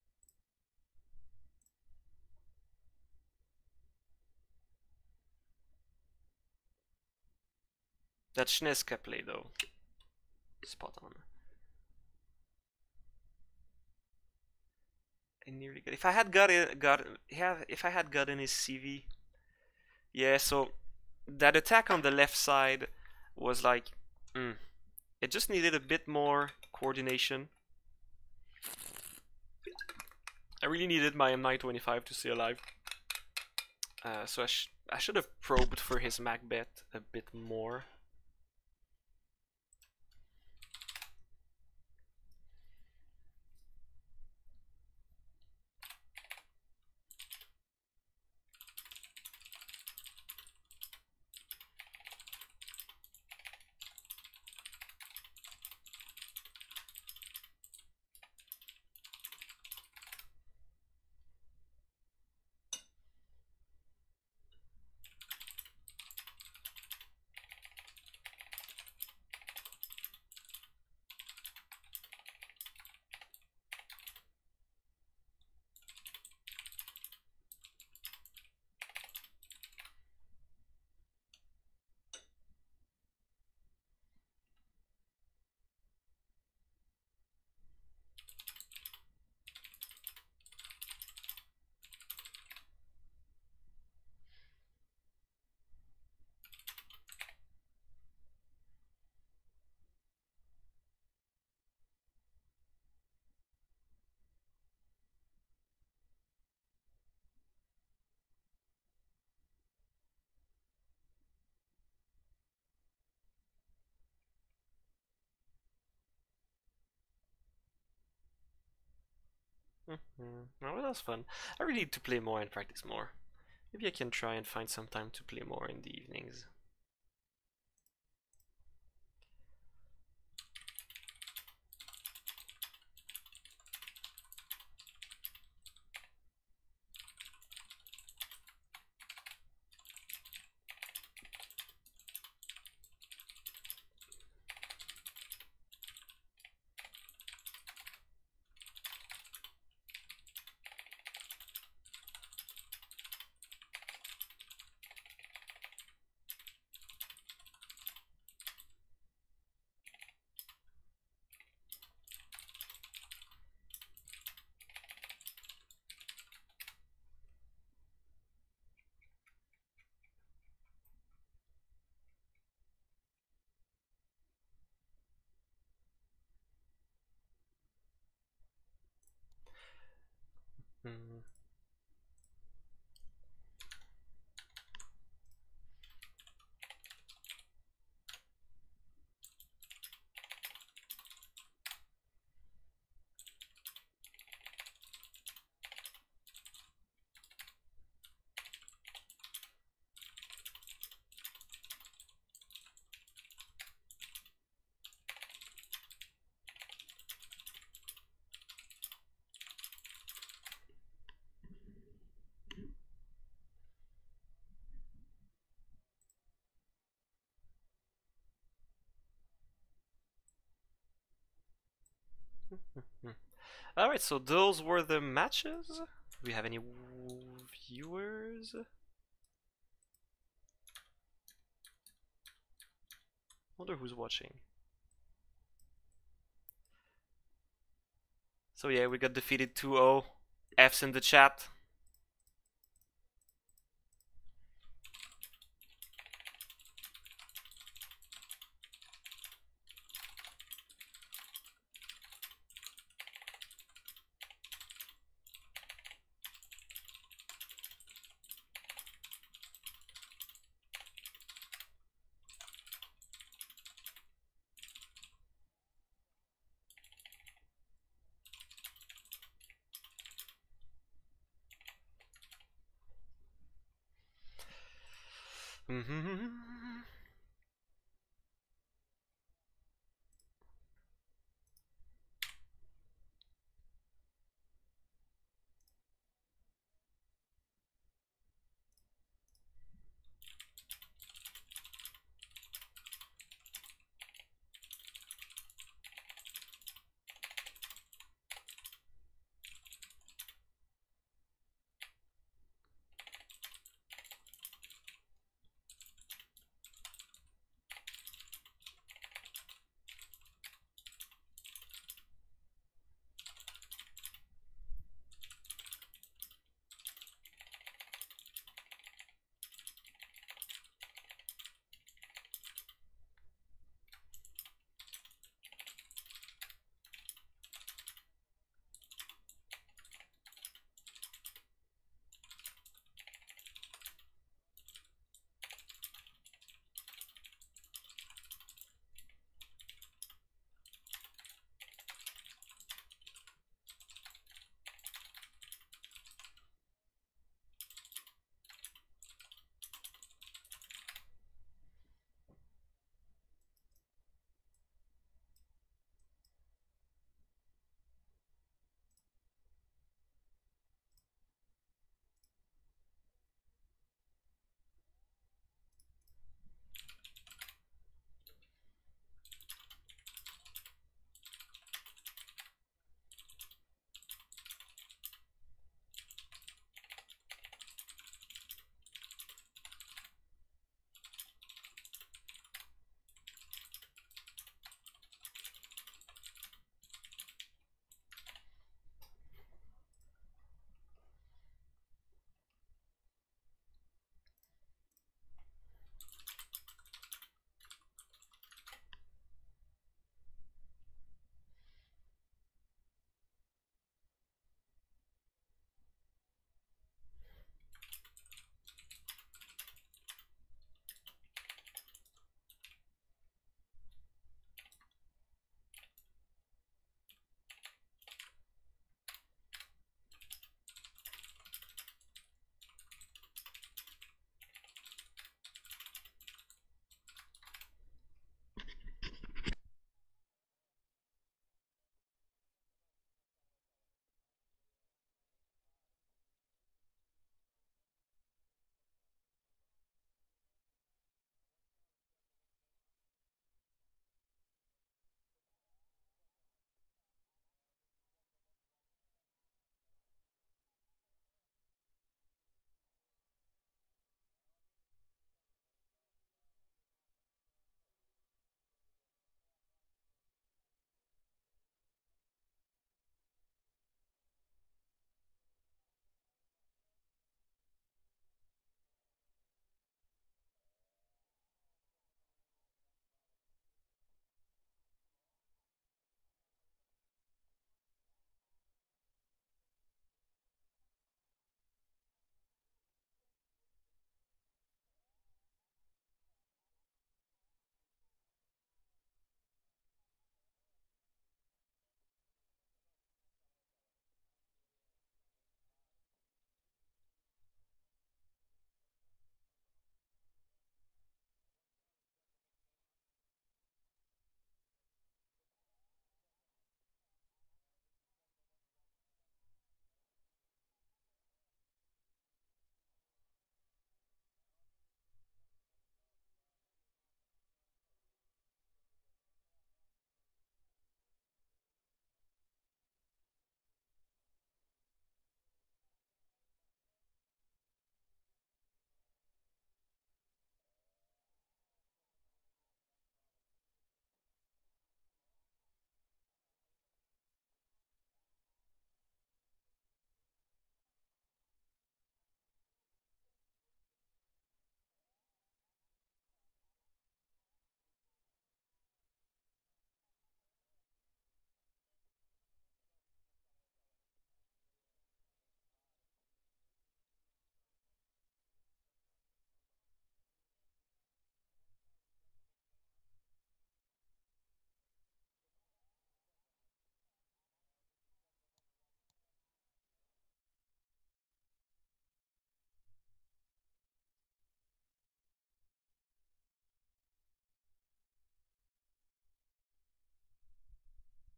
That Sneska play though, spot on. I nearly got. If I had got it, got yeah. If I had gotten his C V, yeah. So that attack on the left side was like, mm, it just needed a bit more coordination. I really needed my M nine twenty-five to stay alive. Uh, so I, sh I should have probed for his Macbeth a bit more. Mm-hmm. Oh, that was fun. I really need to play more and practice more. Maybe I can try and find some time to play more in the evenings. Hmm. Alright, so those were the matches. Do we have any viewers? Wonder who's watching. So yeah, we got defeated two oh. F's in the chat. Mm-hmm.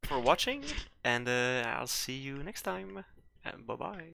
for watching, and uh, I'll see you next time. Uh, bye bye.